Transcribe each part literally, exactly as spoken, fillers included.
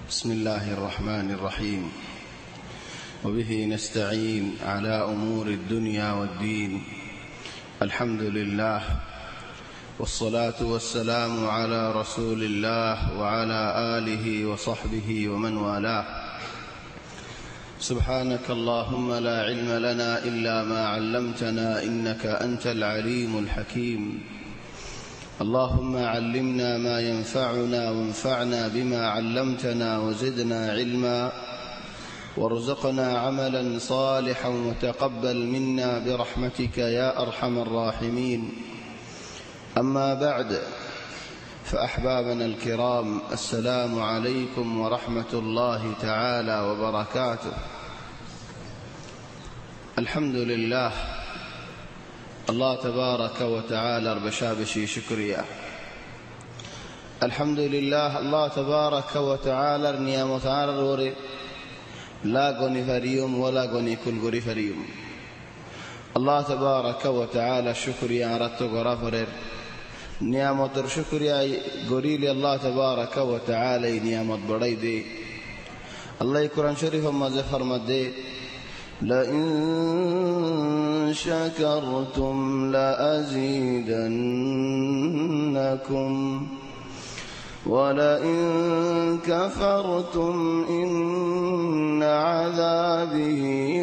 بسم الله الرحمن الرحيم. وبه نستعين على أمور الدنيا والدين. الحمد لله والصلاة والسلام على رسول الله وعلى آله وصحبه ومن والاه. سبحانك اللهم لا علم لنا إلا ما علمتنا إنك أنت العليم الحكيم. اللهم علمنا ما ينفعنا وانفعنا بما علمتنا وزدنا علما وارزقنا عملا صالحا وتقبل منا برحمتك يا أرحم الراحمين. أما بعد، فأحبابنا الكرام، السلام عليكم ورحمة الله تعالى وبركاته. الحمد لله، الله تبارك وتعالى ربشابشي شكريا. الحمد لله، الله تبارك وتعالى نعم وتعالى روري لا غني فريوم ولا غني كل غري فريوم. الله تبارك وتعالى شكريا رتو غرافر نعمت شكريا غريلي الله تبارك وتعالى نعمت بڑائی دے. الله قرآن شریف ما زفر مدے لئن شكرتم لأزيدنكم ولئن كفرتم إن عذابه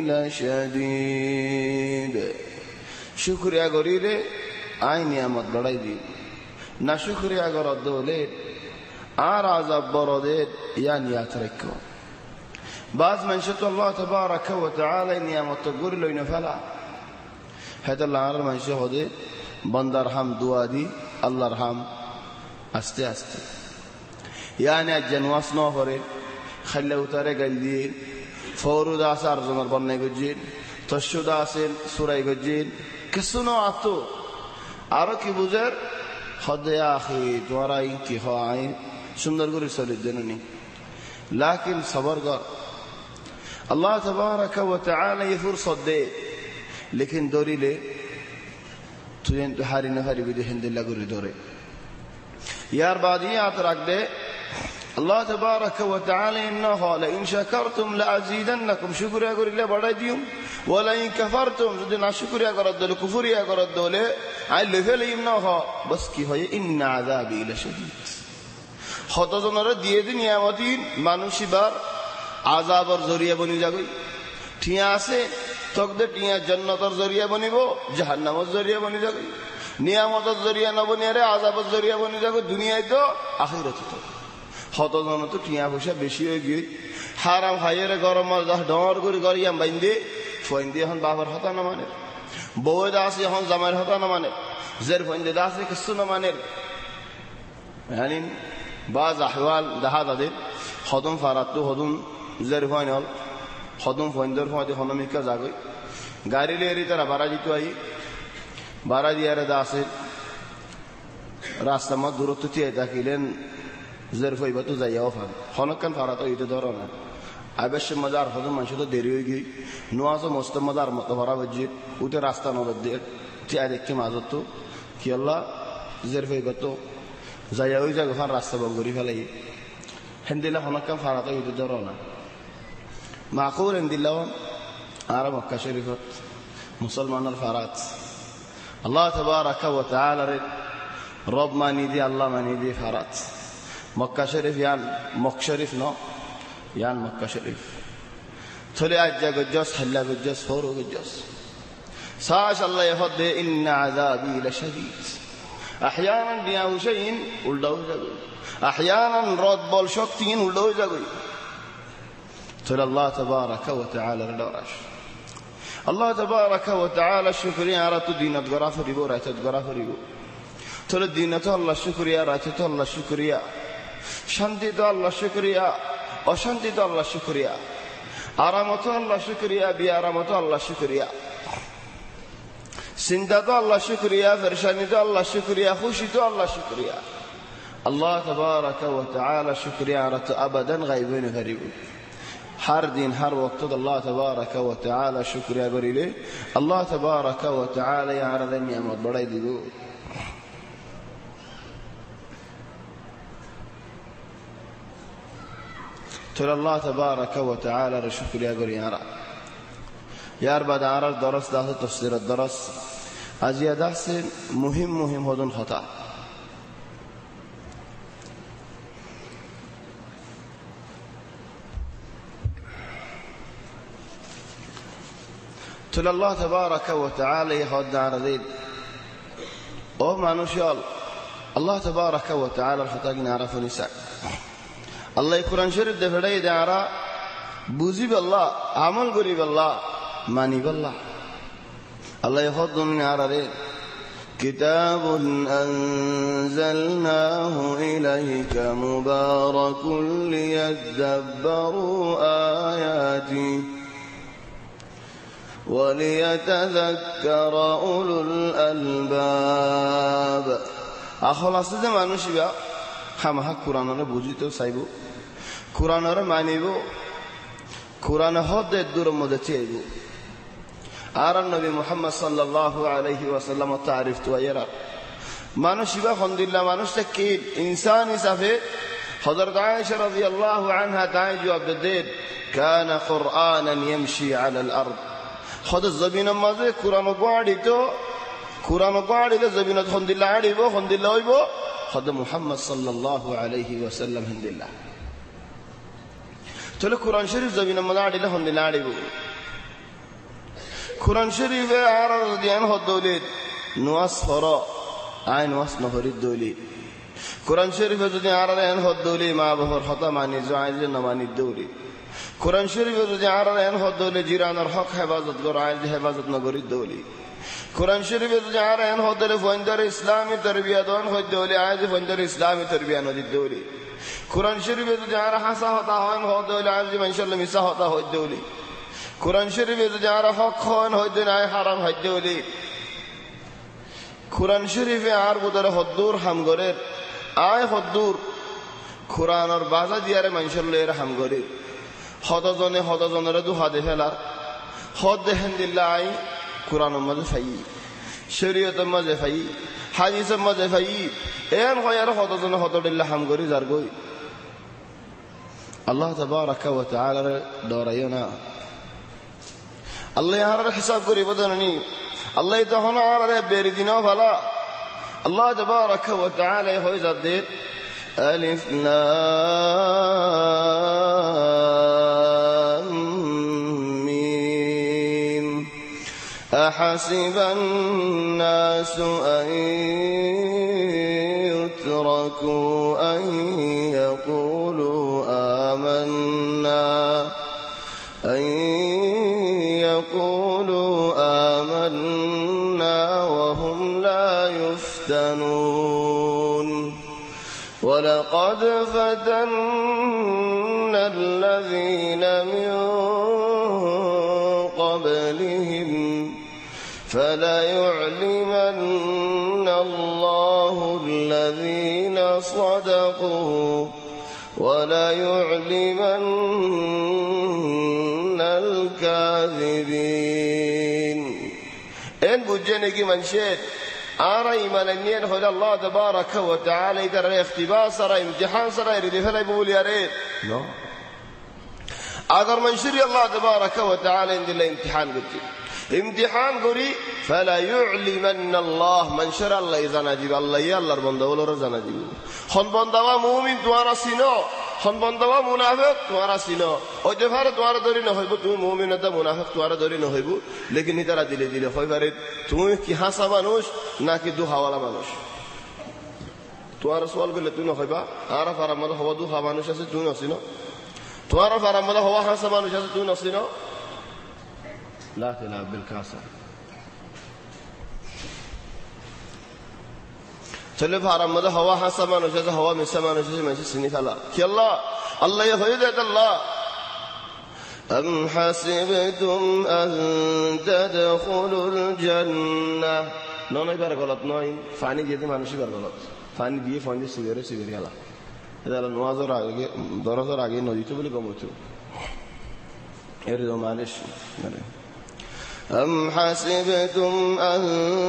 لشديد. شكريا غريلي آئی نعمت بڑائی دی، نہ شکریہ گرد دولے آر عذاب برودید یا نیات رکو. بعض منشط الله تبارك وتعالى نعمت تقول له نفلا هذا الله عر منشط هذا بندر هم دعا دي الله رحم أستي أستي يعني الجنواس نوفره خلوا ترى قلدين فورو داسار زمر بني جدين تشو داسين سورة جدين كسنو عطو عركي بوزر خد يا أخي تورا إنكي خواعين سندر قري سولد دنوني لكن صبر قر الله تبارك وتعالى يفرص دي لكن دوري لي تين تحاري نفاري بدي هند الله قري دوري يار بعدي أترك دي الله تبارك وتعالى إنه لئن شكرتم لأزيدنكم. شكر يا قري الله بڑا ديوم ولئن كفرتم جدنا شكر يا قرد دول كفر يا قرد دول عيل فعل إنه بس كي هي إن عذابي لشديد. خطأ زنارة دية نعمتين مانوشي بار عذاب الزرية بني جاوي ٹھیاں سے توک دے ٹھیاں جنت الزرية بني بو جہنم الزرية بني جاوي نعمت الزرية نہ بني رے عذاب الزرية بني جاوي دنیا تو آخرت تو خطأ زنارة تو ٹھیاں بوشا বেশি হয়ে গিয়ে حرام হাইরে গরম মাছ দশ ডর করে গরিয়াম বাইন্দে ফইন্দে হন বাবার হতা না মানে বউয়ে দাসি হন জামাইর হতা না মানে জের ফইন্দে দাসি কিছু না মানে يعني بعض أحوال ده هذا ده خدم فراتو خدم زرفانيال خدم فوندر فوندي خدم ميكا زاغي غاري ليري ترى باراجي تو اي باراجي يره داسه راست ما دورتو تي ادا كيلن زرفاي بتو زياو فان خنكن فراتو يته دورنا ابش مدار خدم منشو ديري ويغي نواز مستمدار متفرا وجي وته راست نو دد تي ادك مازتو كي الله زرفاي بتو زياوي جا غفان راست بغوري فلاي هندلا هنكم فراتو يته دورنا معقول عند الله عرب مكة شريفة مسلمان الفارات الله تبارك وتعالى رب ما ندي الله ما ندي فارات مكة شريف يعني مكة شريف نو يعني مكة شريف تلي أجا ججس حلا ججس فورو ججس ساش الله يفضل إن عذابي لشديد. أحيانا بياو شيء ولدو جاوي أحيانا رد بول شوكتين ولدو جاوي تل الله تبارك وتعالى ردورش. الله تبارك وتعالى الشكريا رات دينة غراف ريبو رات غراف ريبو تل دينة الله الشكريا رات الله الشكريا شانتي الله الشكريا وشانتي الله الشكريا آرامة الله الشكريا بيارامة الله الشكريا سندة الله الشكريا فرشانة الله الشكريا خوشة الله الشكريا. الله تبارك وتعالى الشكريا رات أبدا غيبين غريبون هر دين هر وقت الله تبارك وتعالى شكر يا بريلي الله تبارك وتعالى يا عرضني أمد بڑائی دیگو. تل الله تبارك وتعالى شكريا قري أرى يار بعد أرى الدرس ده تفسير الدرس أجي درس مهم مهم هذون خطأ تل الله تبارك وتعالى يهود على ذيل أو ما نشال الله تبارك وتعالى الخطأ نعرف نساء الله القرآن شريف دفعي دارا بوزي بالله عمل قري بالله ماني بالله الله يخض من عرضين كتاب أنزلناه إليك مبارك ليدبروا آياتي وليتذكر أولو الألباب أخلاص ده ما نشبه هم ها قرآن را بوجيتو سايبو قرآن را مانيبو قرآن هاد دور مدتيبو آر النبي محمد صلى الله عليه وسلم تعرف تو يرى ما نشبه الحمد لله ما نشتكي إنسان سفيد حضرت عائشة رضي الله عنها تعالى جواب الدين كان قرآنا يمشي على الأرض خد الزبين ماذا قرآن قاعد تو قرآن قاعد إلى زبين الحمد لله عريبو الحمد لله ويبو خد محمد صلى الله عليه وسلم هند الله تلو قرآن شريف زبين ماذا عريبو الحمد لله عريبو قرآن شريف عرض ديان خد دولي نواس فرا عين نواس نهر الدولي قرآن شريف زدي عرض ديان خد دولي ما بفر خطا ماني زعيل نماني الدولي قرآن شريف زدي عرض ديان خد دولي جيران الحق حفاظت قرآن حفاظت نقول الدولي قرآن شريف زجارة إن هو دل فندر إسلامي تربية دون هو الدولة عايز فندر إسلامي تربية نودي الدولة قرآن شريف زجارة حسا هتا هو إن هو الدولة عايز من شاء الله مسا هتا هو الدولة قرآن شريف زجارة حق هو إن هو الدنيا حرام هو الدولة قرآن شريف عرب دل خدور هم غرير آي خدور قرآن اور بازا ديار من شاء الله رحم غرير خدا زنه خدا زنه ردو هذه فلار خد هند الله قرآن ماذا فاي شريعة ماذا فاي حديث ماذا فاي إن غير خدا زنه خدا الله هم غري زرقوي الله تبارك وتعالى دارينا الله يهار الحساب غري بدنني الله يتهنا على بيردنا فلا الله تبارك وتعالى هو يزدد ألف لام ميم أحسب الناس أن يتركوا أن يقولوا آمنا أن يقولوا آمنا وهم لا يفتنون ولقد فتنا الذين من قبلهم فليعلمن الله الذين صدقوا وليعلمن الكاذبين إن بجنك من شيء أرى إيمانيين هو الله تبارك وتعالى إذا اختبار سرى امتحان سرى يريد فلا يقول يا ريت لا أجر من شري الله تبارك وتعالى عند الله امتحان قلت امتحان قري فلا يعلمن الله من شر الله إذا نجيب الله يلا ربنا ولا رزق نجيب خن بندوا مؤمن دوارا سينو خن بندوا منافق دوارا سينو أجفار دوارا دوري نهيبو تو مؤمن نتا منافق دوارا دوري نهيبو لكن نترى دليل دليل خوي فريد تو كي حسا مانوش ناكي دو حوالا مانوش دوارا سوال قلت تو نهيبا عارف عارف ماذا هو دو حوانوش أسي تو نسينو دوارا عارف ماذا هو حسا مانوش أسي تو نسينو لا تلعب بالكاسة تلف حرام ماذا هوا حسما نجزا هوا من سما نجزا من سني فلا كي الله الله يهدي الله أم حسبتم أن تدخلوا الجنة نون يبار غلط نون فاني جيتي مانوش يبار غلط فاني ديه فاني سيغيره سيغيره يلا هذا النوازر آگه درازر آگه نوديتو بلي قموتو إردو معلش أم حسبتم أن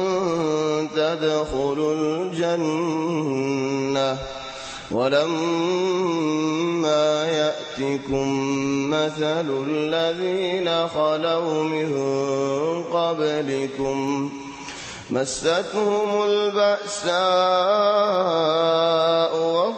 تدخلوا الجنة ولما يأتكم مثل الذين خلوا من قبلكم مستهم البأساء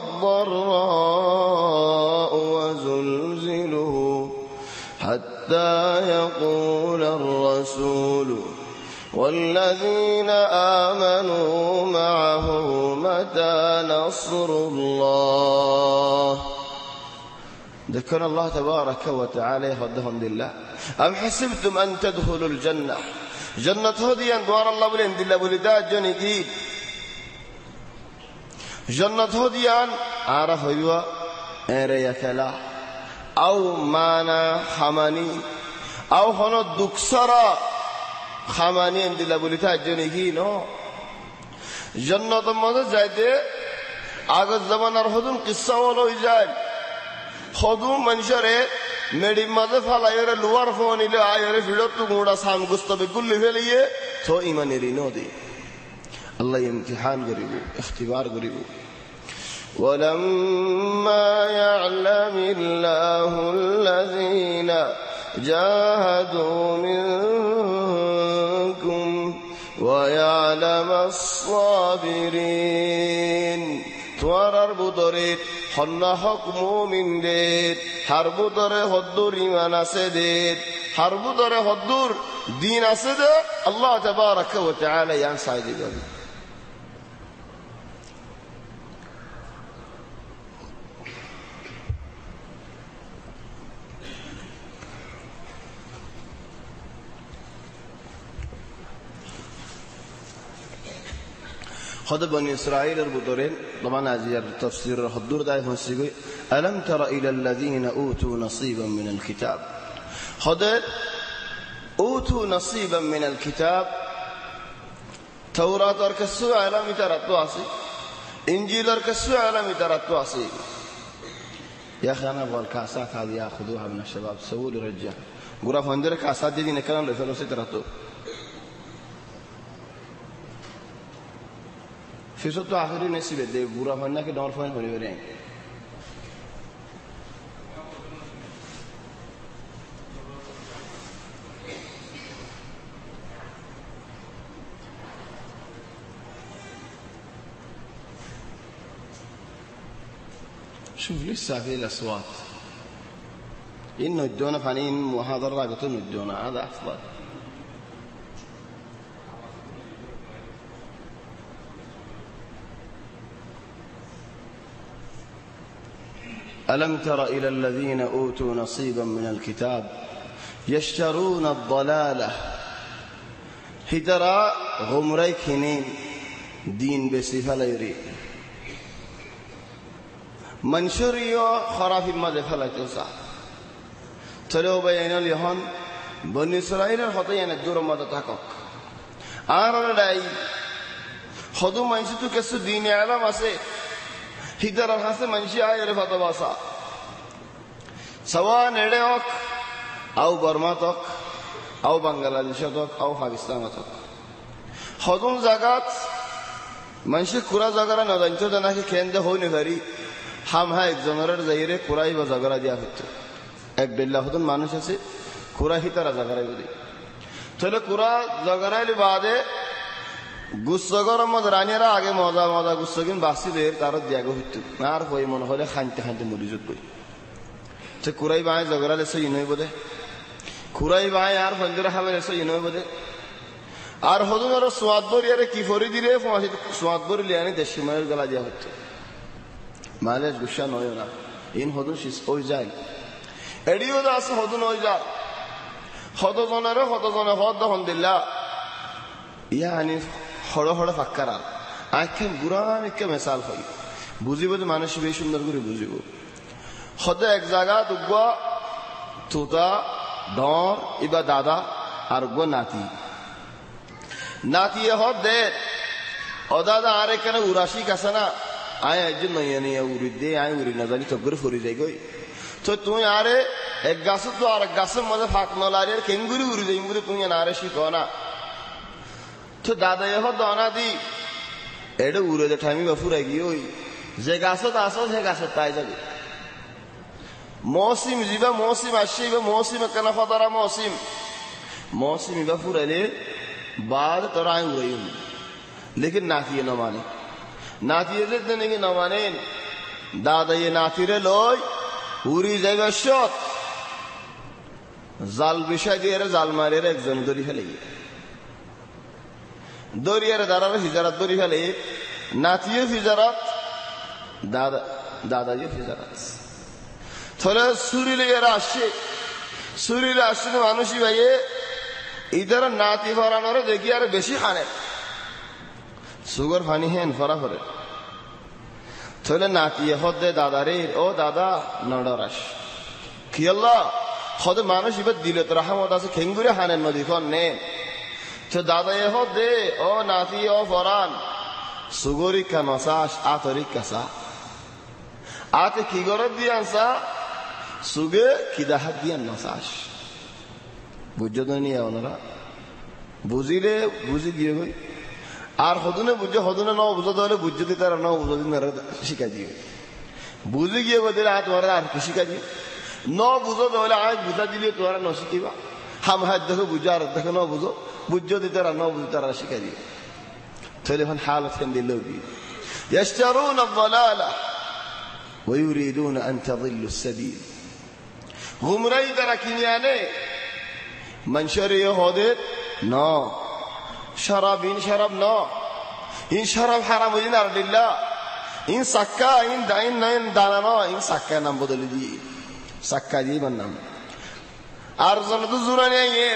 والضراء وزلزلوا حتى يقول الرسول والذين آمنوا معه متى نصر الله. ذكر الله تبارك وتعالى يهدهم لله. أم حسبتم أن تدخلوا الجنة جنة هديا دوار الله بلين دل بلدات جنجيد جنة هديا عرف يوا إريكلا أو مانا خماني أو هنو دكسرا خماني دل بلدات جنجيد نو جنة ماذا زايده آغاز زمان هدون قصة ولو إجال هدون منشره मेरी मदद फलायर लुआर फोन इले आयर फिडर तू गुड़ा साम गुस्ता बिकुल लिफेलिए तो ईमान रिनो दे अल्लाह इम्तिहान करीबो इख्तिबार करीबो ولما يعلم الله الذين جاهدوا منكم ويعلم الصابرين توارر بدريت حنا حق مؤمن ديت حرب دره حضور إيمان أسديت حرب دره حضور دين أسد الله تبارك وتعالى ينسعد ذلك. خد بني إسرائيل البطرين طبعا هذه التفسير الحضور دايف مسيقي ألم تر إلى الذين أوتوا نصيبا من الكتاب خد أوتوا نصيبا من الكتاب توراة أركسوا على مترتوا عصي إنجيل أركسوا على مترتوا عصي يا أخي أنا أبغى الكاسات هذه يأخذوها من الشباب سووا لي رجال قرأ فندر كاسات دي نكلم لفلوسي ترتوا في صوت آخری نصیب ده بورا فننا که دار فن بنی بریم شوف لسه في الأصوات إنه الدونة فنين محاضرة راقتون الدونة هذا أفضل. ألم تر إلى الذين أوتوا نصيبا من الكتاب يشترون الضلالة هدراء غمري كنين دين بصفة ليري منشريو خراف المدى فلا توسع تلو بيان اليهان بني إسرائيل الخطيئة الدور مدى تحقق آرنا داي خدو منشتو كسو ديني علم أسي هدر الحسن منشي آية فتباسا سواء نيريوك أو برماتك أو بنغلاديشتك أو پاکستانتك خودون زاگات منشي كورا زاگرا ندانچو دنا که كنده هو نفری هم ها ایک زنرر زهیره کورایی با زاگرا دیا فتو ایک بلا خودون مانوش هسي کورا هی ترا زاگرای بودی تله کورا زاگرای لی بعده গুসগর মদ রানিরা আগে মজা মজা গুসগিন বাসি দের তার দিয়াগো হইতো আর কই মন হলে খানতে খানতে মরিজত কই তে কুরাই বাই জগরালে সই নই বদে কুরাই বাই আর ফন্দরা খাবে সই নই বদে আর হদুনর সোয়াদ বরিয়ারে কি ফরি দিলে ফাঁসি সোয়াদ বরি লিয়ানি দেশি মায়ের গলা দিয়া হচ্ছে মালেজ গুসা নয় না ইন হদুন শিস ওই যায় এডিও দাস হদুন ওই যায় হদজনরে হদজনে হদ আলহামদুলিল্লাহ يعني হড় হড় ফাক্কারা আইকেন গুরান কে মিসাল হই বুঝিব যে মানুষ বেশ সুন্দর করে বুঝিব হদে এক জায়গা দুগা তোতা ডর ইবা দাদা আর গো নাতি নাতি হদে ও দাদা আরে কেন উরাশি কাছে না আয় আজ নয় নিয়ে উড়ি দে আয় উড়ি না জানি তো গর ফরি যাই গই তো তুই আরে এক গাছ তো আর এক গাছের মধ্যে ফাঁক নলারে কেঙ্গুরি উড়ি যাই মুরে তুই না আরে শিখো না তো দাদা এহ দনা দি এটা উড়ে যে ঠামি বাফুরা গিয়ে ওই যে গাছত আসো সে গাছত তাই যাবে موسم زيبا موسم الشيبا موسم كنا فضرا موسم موسم يبا فرالي بعد تراين وريون लेकिन नातिये न माने नातिये जितने नहीं न माने दादा ये नातिरे लोय पूरी जगह शोत जाल विषय दिए रे जाल मारे रे एक जम दोरी फैले दोरी रे दादा रे हिजरत दोरी फैले नातिये हिजरत दादा दादा ये हिजरत थोड़ा सूरी ले राशि सूरी राशि ने मानुषी भाई इधर नाती फराना रे देखिए यार बेशी खाने सुगर फानी है फरा फरे थोड़े नाती है खुद दे दादा रे ओ दादा नडराश कि अल्लाह खुद मानुष इबत दिले तो रहा मोदा से खेंगुरे खाने नदी कौन ने तो दादा ये खुद दे ओ नाती ओ फरान सुगोरी का नसाश आतरी कसा आते की गरज दिया सा सुगे की दाहत दिया नसाश बुझ्जो तो नहीं है उन्हरा बुझीले बुझी दिए कोई আর হদুনে বুঝে হদুনে ন বুঝতে হলে বুঝতে দিতে আর ন বুঝতে না শিখা দিবে বুঝে গিয়ে বলে আ তোমার আর কি শিখা দিবে ন বুঝতে হলে আজ বুঝা দিলে তোমার ন শিখিবা হাম হাত দেখো বুঝা আর দেখো ন বুঝো বুঝতে দিতে আর ন বুঝতে আর শিখা দিবে তাহলে এখন হালত হিন্দি লোবি يشترون الضلاله ويريدون ان تضلوا السبيل غمراي تركنيانه من شريه هودت نو شراب إن شراب نو إن شراب حرام وجين أرد الله إن سكا إن داين نين دانا نو إن سكا نام بدل دي سكا دي من نام أرزان تو زورانيا يه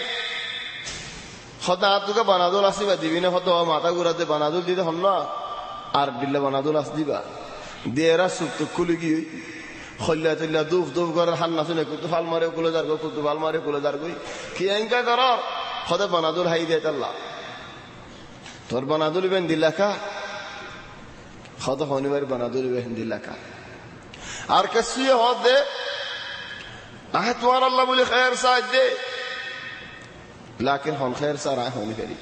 خدا أتوكا بنادول أسي بدي بينه خدا ماتا غورات بنادول دي ده هننا أرد الله بنادول أس دي با ديرا سبت كله جي خلّت الله دوف دوف قرر حنا سنة كتب فال ماري كله دار كو كتب فال ماري كله دار كوي كي إنكا قرار خدا بنادول هاي ده الله তোর বানাদুল বেন দিলাকা খাদা হনি বারে বানাদুল বেন দিলাকা আর কসিয়ে হদে আহ তোমার আল্লাহ বলে খায়ের সাজ দে लेकिन हम खैर सा राह होनी करी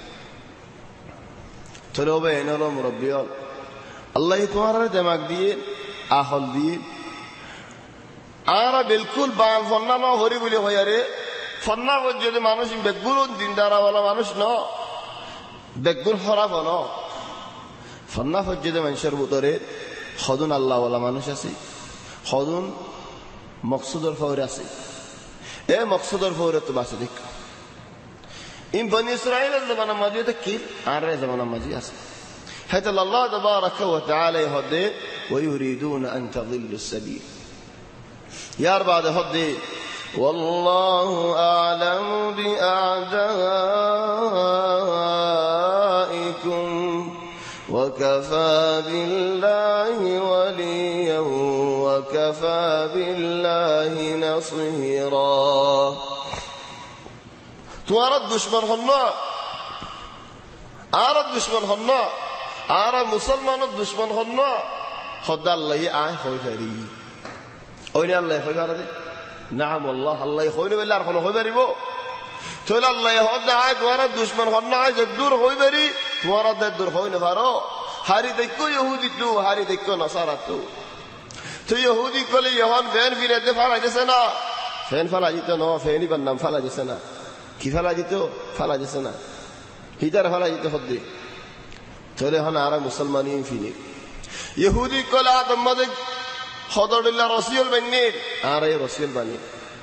चलो बे इन्होंने मुरब्बियों अल्लाह ही तुम्हारा दिमाग दिए आहल दिए आरा बिल्कुल बाल फन्ना ना होरी बोले हो यारे फन्ना वो जो मानुष बेगुल दिनदारा वाला मानुष ना बेगुल खराब हो ना फन्ना फज्जे मंशर बुतरे खदुन अल्लाह वाला मानुष ऐसी खदुन मकसूद और फौर ऐसी ए मकसूद और फौर तो बात देख इन बनी इस्राइल ज़माना मजी तक की आ रहे ज़माना मजी ऐसे है तो अल्लाह तबारक व तआला यहदे व युरीदून अन तज़िल्लु السبيل यार बाद यहदे वल्लाहु अअलम बिअअदाइकुम وكفى بالله وليا وكفى بالله نصيرا तुम्हारा दुश्मन होना आरा दुश्मन होना आरा मुसलमानों दुश्मन होना खुदा अल्लाह ही आए होई करी ओने अल्लाह होई करे नाम अल्लाह अल्लाह होई ने बेला रखनो होई बरिबो तो अल्लाह होदा आए तुम्हारा दुश्मन होना आए जब दूर होई बरी तुम्हारा दे दूर होई न फारो हारी देखो यहूदी तू हारी देखो नसारा तू तो यहूदी को ले यहां फैन भी रहते फाला जैसे ना फैन फाला जीतो नो फैनी बनना फाला जैसे ना কি ফেলা যেত ফেলা যেছে না হিদার ফেলা যেতে হদ্দে চলে হন আরা মুসলমানি ফিনে ইহুদি কলা দম্মাদে হদরুল্লাহ রাসূল বানি আরা রাসূল বানি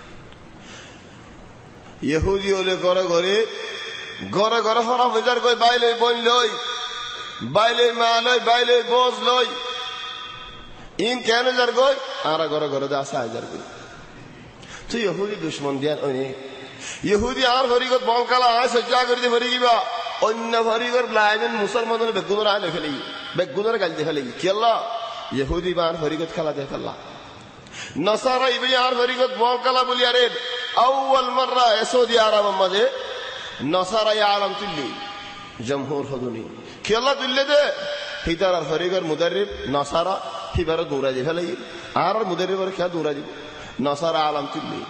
ইহুদি ওলে করে করে ঘরে ঘরে ফরা বাজার কই বাইলে বন লই বাইলে মা লই বাইলে বোজ লই ইন কেন জার কই আরা ঘরে ঘরে দাসা হাজার কই তো ইহুদি দুশমন দিয়ান ওনে यहूदी आर फरीगत बंकाला आए सज्जा कर दे फरीगी बा अन्य फरीगर लायन मुसलमानों ने बेगुनर आए ले फलेगी बेगुनर गाल दे फलेगी कि अल्लाह यहूदी बार फरीगत खला दे अल्लाह नसारा इबनी आर फरीगत बंकाला बोली अरे अव्वल मर्रा सऊदी अरब मजे नसारा या आलम तुल्ली जमहूर हदुनी कि अल्लाह तुल्ले दे हिदार फरीगर मुदर्रिब नसारा ही बार दूरा दे फलेगी आर मुदर्रिब और क्या दूरा दे नसारा आलम तुल्ली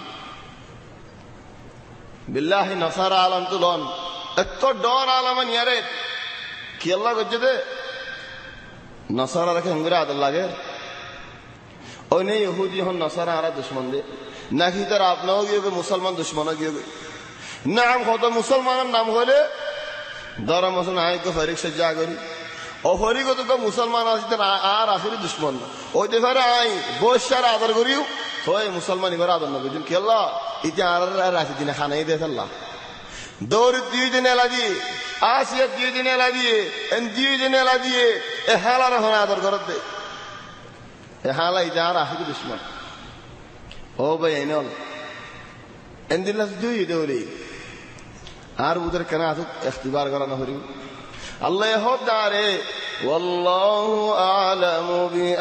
बिल्लाह नसारा आलम तो लोन एक तो डॉन आलमन यारे कि अल्लाह को जदे नसारा रखे हंगरा अल्लाह के ওই নেই ইহুদি হন নাসারা আরা দুশ্মন দে নাকি তার আপনাও গিয়ে মুসলমান দুশ্মনও গিয়ে নাম কত মুসলমানের নাম হলে ধরা মুসলমান আয় তো ফরিক সজ্জা করি ও ফরিকত তো মুসলমান আছে আর আসলে দুশ্মন ওই দেখারে আই বসার আদর করিও হয় মুসলমান এবার আদর না বুঝুন কেল্লা ইতি আর রাখি দিনে খানাই দে ফেললা দৌড় দুই দিন এলা দিয়ে আসিয়া দুই দিন এলা দিয়ে এন দুই দিন এলা দিয়ে এ হালার হন আদর করত দে এ হালা ইতি আর আসলে দুশ্মন ও ভাই এনল এন দিল্লা দুই দৌড়ি আর উদের কেন আছে ইখতিবার করানো হরিও আল্লাহ হদারে ওয়াল্লাহু আ'লামু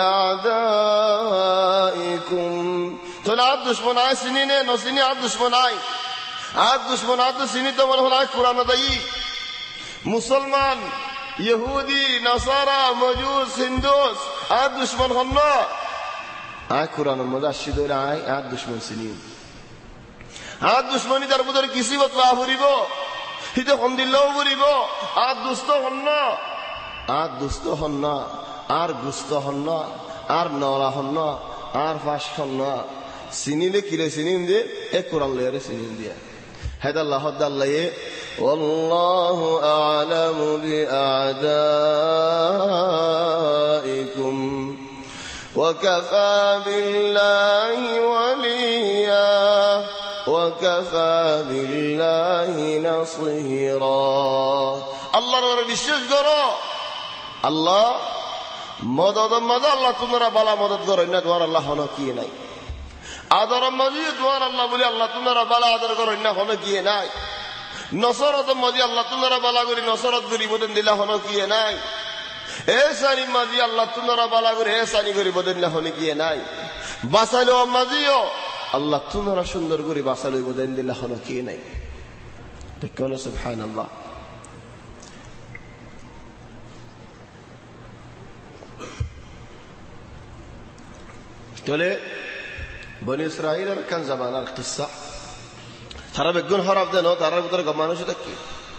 বিআদাইকুম তোলা দুশমন আই সিনিনে নসিনি আর দুশমন আই আর দুশমন আর সিনি তো মনে হয় কুরআন দাই মুসলমান ইহুদি নাসারা মজুস হিন্দুস আর দুশমন হন না আই কুরআন মুজাশশিদ আই আর দুশমন সিনি আর দুশমনি তার ভিতরে কিছু বতলা হরিব হিতে হন্দিল্লাও করিব আর দুস্থ হন না আর দুস্থ হন না আর গুস্ত হন না আর নলা হন না আর ফাঁস হন না চিনিলে কিরে চিনিম দিয়ে এক কোরআন লেয়ারে চিনিম দিয়া হেদাল্লাহ হদাল্লাহ والله أعلم بأعدائكم وكفى بالله وليا وكفى بالله نصيرا الله رب বিশ্বাস করো আল্লাহ মদদ মদদ আল্লাহ তোমরা বালা মদদ করো না তোমার আল্লাহ হলো কি নাই আদর মজি তোমার আল্লাহ বলি আল্লাহ তোমরা বালা আদর করো না হলো কি নাই নসরত মজি আল্লাহ তোমরা বালা করি নসরত করি বদেন দিলা হলো কি নাই এসানি মজি আল্লাহ তোমরা বালা করি এসানি করি বদেন দিলা হলো কি নাই বাসালো মজিও আল্লাহ তোমরা সুন্দর করে বাসালো বদেন দিলা হলো কি নাই ঠিক কোন সুবহানাল্লাহ তলে বনি ইসরাইলের কান জামানার কিসসা তারা বেগুন হরাব দেন তারার ভিতরে মানুষ দেখি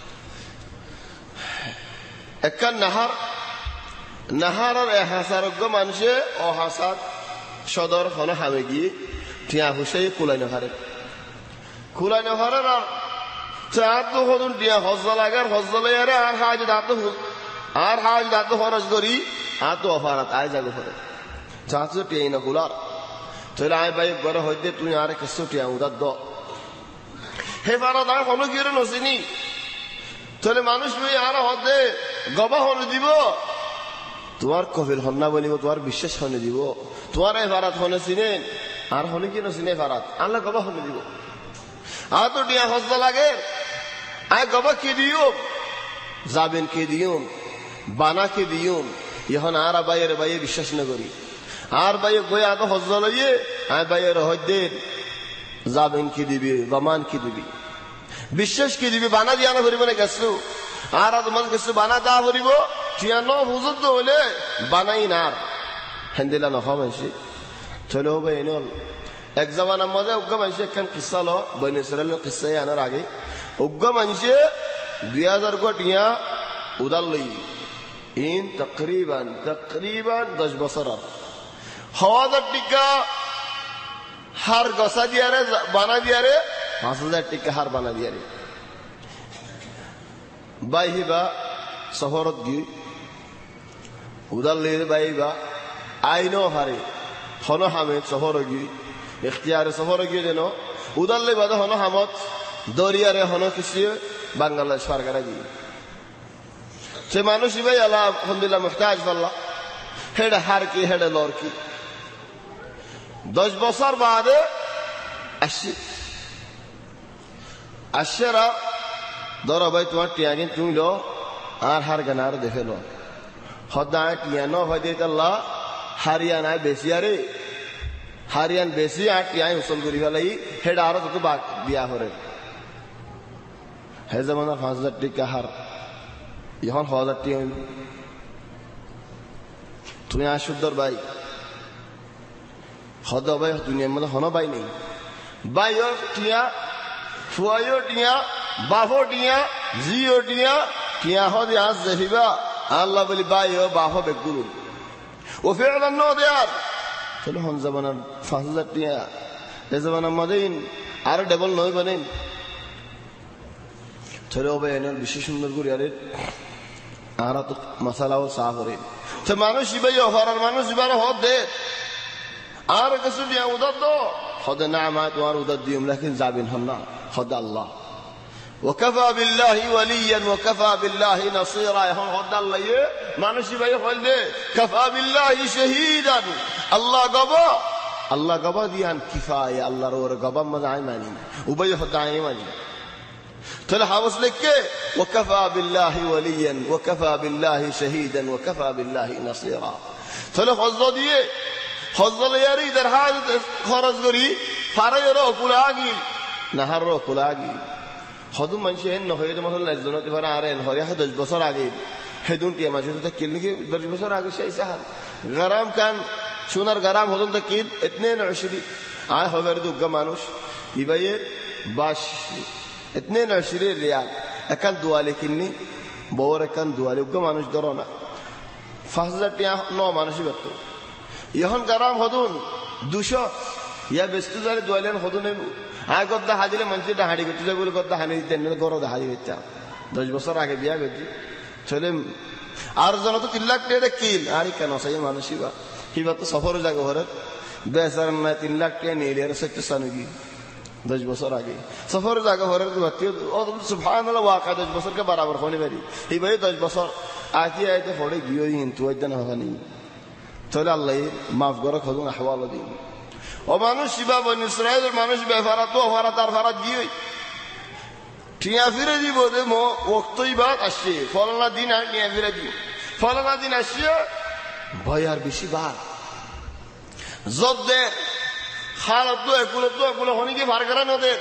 একখান নাহার নাহারের এহাসারজ্ঞ মানুষে অহাসাদ সদর হন হামে গিয়ে টিয়া হুসে কুলাই নহারে কুলাই নহারের আর চার তো হদুন টিয়া হজ্জা লাগার হজ্জা লাগারে আর হাজ দাঁত আর হাজ দাঁত খরচ করি আর তো অফারাত আয় যাগো করে চাচো টিয়াই না কুলার তাহলে আয় ভাই বড় হইতে তুই আর কিছু টিয়া উদার দ হে পারা দা হলো কি রে নসিনি তাহলে মানুষ ভাই আর হতে গবা হলে দিব তোমার কবিল হন্না বলিব তোমার বিশ্বাস হনে দিব তোমার এই ভারাত হনে চিনেন আর হলে কি নসিনে ভারাত আল্লাহ গবা হনে দিব আর তো টিয়া হজদা লাগে আয় গবা কে দিও যাবেন কে দিও বানা কে দিও এখন আর বাইয়ের বাইয়ে বিশ্বাস না করি আর বাইয়ে বই আতো হজদা লইয়ে আয় বাইয়ের হদ্দের যাবেন কি দিবি বামান কি দিবি বিশ্বাস কি দিবি বানা দিয়া না করিব না গেছু আর তোমার গেছু বানা দা করিব টিয়া ন বুঝত হলে বানাই না হেন্দিলা নখা মানসি চলে হবে এনল এক জামানার মধ্যে উগ্র মানুষ একখান কিসা লো বনি ইসরাইলের কিসাই আনার আগে উগ্র মানুষে দুই হাজার গো টিয়া উদার লই ইন তকরিবান তকরিবান দশ বছর হাজার টিকা হার গসা দিয়ারে বানা দিয়ারে পাঁচ হাজার টিকা হার বানা দিয়ারে বাইহিবা শহরত গিয়ে উদার লইলে বাইবা আইনও হারে হন হামে শহর গিয়ে এখতিয়ারে শহর গিয়ে যেন উদার লই বাদে হন হামত দরিয়ারে হন কিছু বাংলাদেশ সরকারে গিয়ে সে মানুষ ভাই আল্লাহ আলহামদুলিল্লাহ মুহতাজ পাল্লা হেডে হার কি হেডে লর কি দশ বছর বাদে আসছে আসছেরা ধরো ভাই তোমার টিয়া কিন তুমি লো আর হার গানার দেখে লো হদায় টিয়া ন হয় দিয়ে আল্লাহ হারিয়ানায় বেশি আরে হারিয়ান বেশি আর টিয়াই উসল করি ফেলাই হেডা আরো তত বাক বিয়া হরে হে যেমন পাঁচ হাজার টিকা হার এখন ছ হাজার টিয়া তুমি আসুদ্দর ভাই হদ ভাই দুনিয়ার মধ্যে হন ভাই নেই ভাইও টিয়া ফুয়াইও টিয়া বাফো টিয়া জিও টিয়া টিয়া হদে আস দেখিবা আল্লাহ বলি ভাইও বাফো বেগুরু ও ফেরান ন দেয়ার তাহলে হন জামানার পাঁচ হাজার টিয়া এ জামানার মাদেন আরো ডবল নয় বানেন তাহলে হবে এনার বেশি সুন্দর করে আরে আর তো মশালাও চা করে তো মানুষ ইবাই হরার মানুষ ইবার হদ দে আর কিছু দিয়া উদার দো হদে না আমায় তোমার উদার দিম লেকিন যাবেন হন না হদ আল্লাহ وكفى بالله وليا وكفى بالله نصيرا এখন হদ আল্লাহ মানুষ ইবাই হল দে كفى بالله شهيدا আল্লাহ গবা আল্লাহ গবা দিয়ান কিফায়া আল্লাহর ওর গবা মজাই মানি উবাই হদ আই মানি তাহলে হাওস লিখকে وكفى بالله وليا وكفى بالله شهيدا وكفى بالله نصيرا তাহলে হজ দিয়ে হজ ইয়ারি দের হাল খরচ করি ফারায়রো কুলাগি নাহারো কুলাগি হদু মানুষ এন নহয়ে মহল্লা জনতে পারে আর এন হরিয়া দশ বছর আগে হেদুন টিয়া মানুষ তো কিলকি দশ বছর আগে সেই সাহাল গরম কান সোনার গরম হদুন তো কিল ইতনে নশরি আয় হবের দুগ্গা মানুষ ইবাইয়ে বাস ইতনে নশরি রিয়াল একাল দুয়ালে কিন্নি বউর একাল দুয়ালে উগ্গা মানুষ ধরো না পাঁচ হাজার টিয়া ন মানুষই ব্যক্ত এখন গরম হদুন দুশো ইয়া বেস্তু যারে দুয়ালেন হদুন আয় গদ্দা হাজিলে মানুষটা হাঁড়ি করতে যাবে বলে গদ্দা হানি দিতেন গরো হাজি হইতা দশ বছর আগে বিয়া করছি চলে আর জন তো তিন লাখ টাকা কিল আর কেন সেই মানুষ ইবা ইবা তো সফরে যাগো ঘরে বেচার না তিন লাখ টাকা নিয়ে আর সত্য সানুকি দশ বছর আগে সফরে যাগো ঘরে সুবহানাল্লাহ ওয়াকা দশ বছরকে বরাবর হনে পারি এই ভাই দশ বছর আতি আইতে পড়ে গিয়ে কিন্তু ওইটা হয়নি তাহলে আল্লাহ মাফ করে খোঁজ আহওয়াল দিন ও মানুষ শিবা বনি ইসরায়েলের মানুষ বেফারা তো ফারা তার ফারা গিয়ে টিয়া ফিরে দিব দে মো ওক্তই বাদ আসছে ফলনা দিন আর টিয়া ফিরে দিব ফলনা দিন আসছে ভয় আর বেশি বার জব দে খালত তো একুলো তো একুলো হনিকে ভার করা নদে